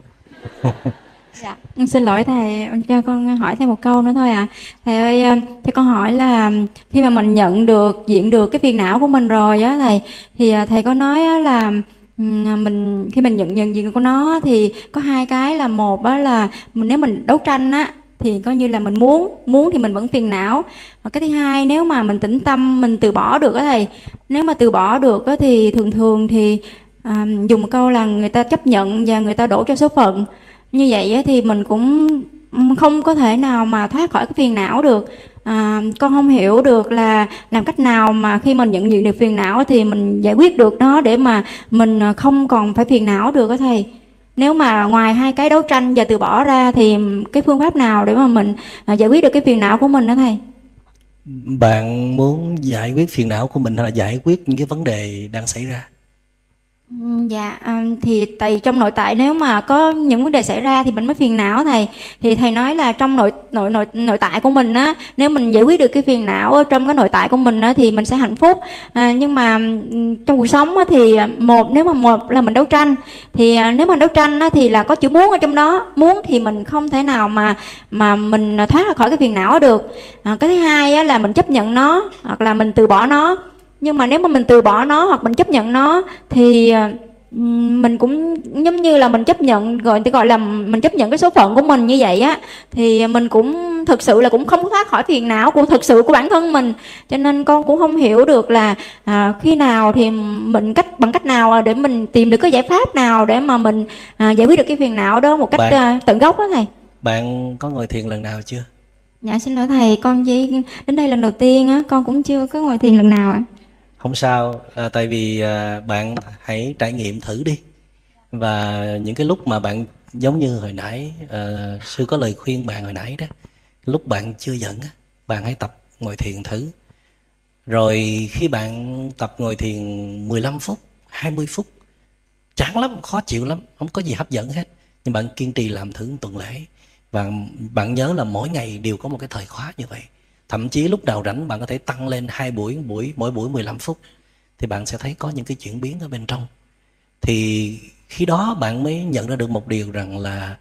Dạ, xin lỗi thầy, cho con hỏi thêm một câu nữa thôi ạ. Thầy ơi, cho con hỏi là khi mà mình diện được cái phiền não của mình rồi á thầy, thì thầy có nói á là mình khi mình nhận diện của nó thì có hai cái, là một á là nếu mình đấu tranh á thì coi như là mình muốn thì mình vẫn phiền não. Và cái thứ hai, nếu mà mình tĩnh tâm, mình từ bỏ được á thầy, nếu mà từ bỏ được á thì thường thì dùng một câu là người ta chấp nhận và người ta đổ cho số phận. Như vậy thì mình cũng không có thể nào mà thoát khỏi cái phiền não được. Con không hiểu được là làm cách nào mà khi mình nhận diện được phiền não thì mình giải quyết được nó, để mà mình không còn phải phiền não được đó thầy. Nếu mà ngoài hai cái đấu tranh và từ bỏ ra thì cái phương pháp nào để mà mình giải quyết được cái phiền não của mình đó thầy? Bạn muốn giải quyết phiền não của mình hay là giải quyết những cái vấn đề đang xảy ra? Dạ, thì tại trong nội tại nếu mà có những vấn đề xảy ra thì mình mới phiền não thầy. Thì thầy nói là trong nội tại của mình á, nếu mình giải quyết được cái phiền não ở trong cái nội tại của mình á thì mình sẽ hạnh phúc. Nhưng mà trong cuộc sống á thì nếu mà một là mình đấu tranh, thì nếu mà đấu tranh á thì là có chữ muốn ở trong đó. Muốn thì mình không thể nào mà mình thoát ra khỏi cái phiền não được. Cái thứ hai á là mình chấp nhận nó hoặc là mình từ bỏ nó. Nhưng mà nếu mà mình từ bỏ nó hoặc mình chấp nhận nó thì mình cũng giống như là mình chấp nhận, gọi là mình chấp nhận cái số phận của mình như vậy á, thì mình cũng thực sự là cũng không thoát khỏi phiền não của thực sự của bản thân mình. Cho nên con cũng không hiểu được là khi nào thì mình bằng cách nào để mình tìm được cái giải pháp nào để mà mình giải quyết được cái phiền não đó một cách tận gốc đó thầy. Bạn có ngồi thiền lần nào chưa? Dạ xin lỗi thầy, con chỉ đến đây lần đầu tiên á, con cũng chưa có ngồi thiền lần nào ạ. Không sao, tại vì bạn hãy trải nghiệm thử đi. Và những cái lúc mà bạn giống như hồi nãy sư có lời khuyên bạn hồi nãy đó, lúc bạn chưa giận á, bạn hãy tập ngồi thiền thử. Rồi khi bạn tập ngồi thiền 15 phút, 20 phút, chán lắm, khó chịu lắm, không có gì hấp dẫn hết, nhưng bạn kiên trì làm thử một tuần lễ. Và bạn nhớ là mỗi ngày đều có một cái thời khóa như vậy. Thậm chí lúc nào rảnh bạn có thể tăng lên 2 buổi, mỗi buổi 15 phút. Thì bạn sẽ thấy có những cái chuyển biến ở bên trong. Thì khi đó bạn mới nhận ra được một điều rằng là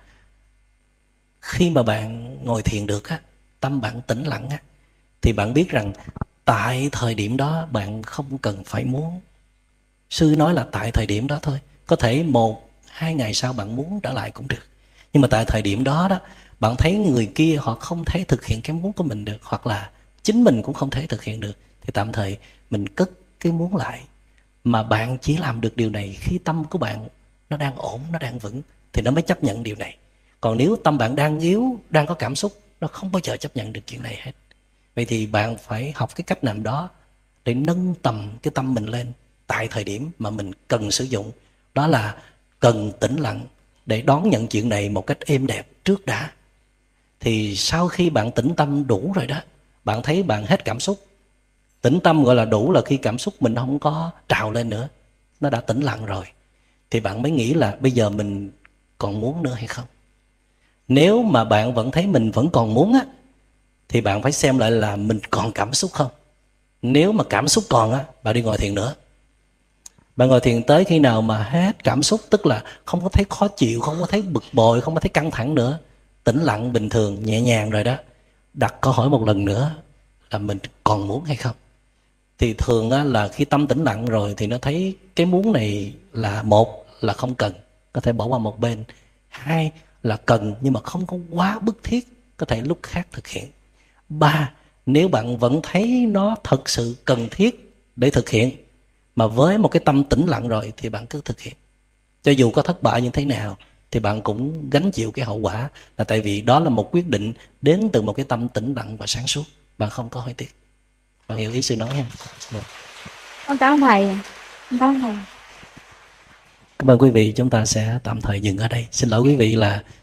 khi mà bạn ngồi thiền được á, tâm bạn tĩnh lặng á, thì bạn biết rằng tại thời điểm đó bạn không cần phải muốn. Sư nói là tại thời điểm đó thôi. Có thể 1-2 ngày sau bạn muốn trở lại cũng được. Nhưng mà tại thời điểm đó đó, bạn thấy người kia họ không thể thực hiện cái muốn của mình được, hoặc là chính mình cũng không thể thực hiện được, thì tạm thời mình cất cái muốn lại. Mà bạn chỉ làm được điều này khi tâm của bạn nó đang ổn, nó đang vững, thì nó mới chấp nhận điều này. Còn nếu tâm bạn đang yếu, đang có cảm xúc, nó không bao giờ chấp nhận được chuyện này hết. Vậy thì bạn phải học cái cách nào đó để nâng tầm cái tâm mình lên tại thời điểm mà mình cần sử dụng. Đó là cần tĩnh lặng để đón nhận chuyện này một cách êm đẹp trước đã. Thì sau khi bạn tĩnh tâm đủ rồi đó, bạn thấy bạn hết cảm xúc. Tĩnh tâm gọi là đủ là khi cảm xúc mình không có trào lên nữa. nó đã tĩnh lặng rồi, thì bạn mới nghĩ là bây giờ mình còn muốn nữa hay không. Nếu mà bạn vẫn thấy mình vẫn còn muốn á, thì bạn phải xem lại là mình còn cảm xúc không. Nếu mà cảm xúc còn á, bạn đi ngồi thiền nữa. Bạn ngồi thiền tới khi nào mà hết cảm xúc, tức là không có thấy khó chịu, không có thấy bực bội, không có thấy căng thẳng nữa, tĩnh lặng bình thường, nhẹ nhàng rồi đó, đặt câu hỏi một lần nữa là mình còn muốn hay không. Thì thường á, là khi tâm tĩnh lặng rồi thì nó thấy cái muốn này là một là không cần, có thể bỏ qua một bên. Hai là cần nhưng mà không có quá bức thiết, có thể lúc khác thực hiện. Ba, nếu bạn vẫn thấy nó thật sự cần thiết để thực hiện, mà với một cái tâm tĩnh lặng rồi, thì bạn cứ thực hiện. Cho dù có thất bại như thế nào thì bạn cũng gánh chịu cái hậu quả, là tại vì đó là một quyết định đến từ một cái tâm tĩnh lặng và sáng suốt. Bạn không có hối tiếc. Bạn hiểu ý sư nói không? Con cảm ơn thầy. Con cảm ơn thầy. Cảm ơn quý vị, chúng ta sẽ tạm thời dừng ở đây. Xin lỗi quý vị là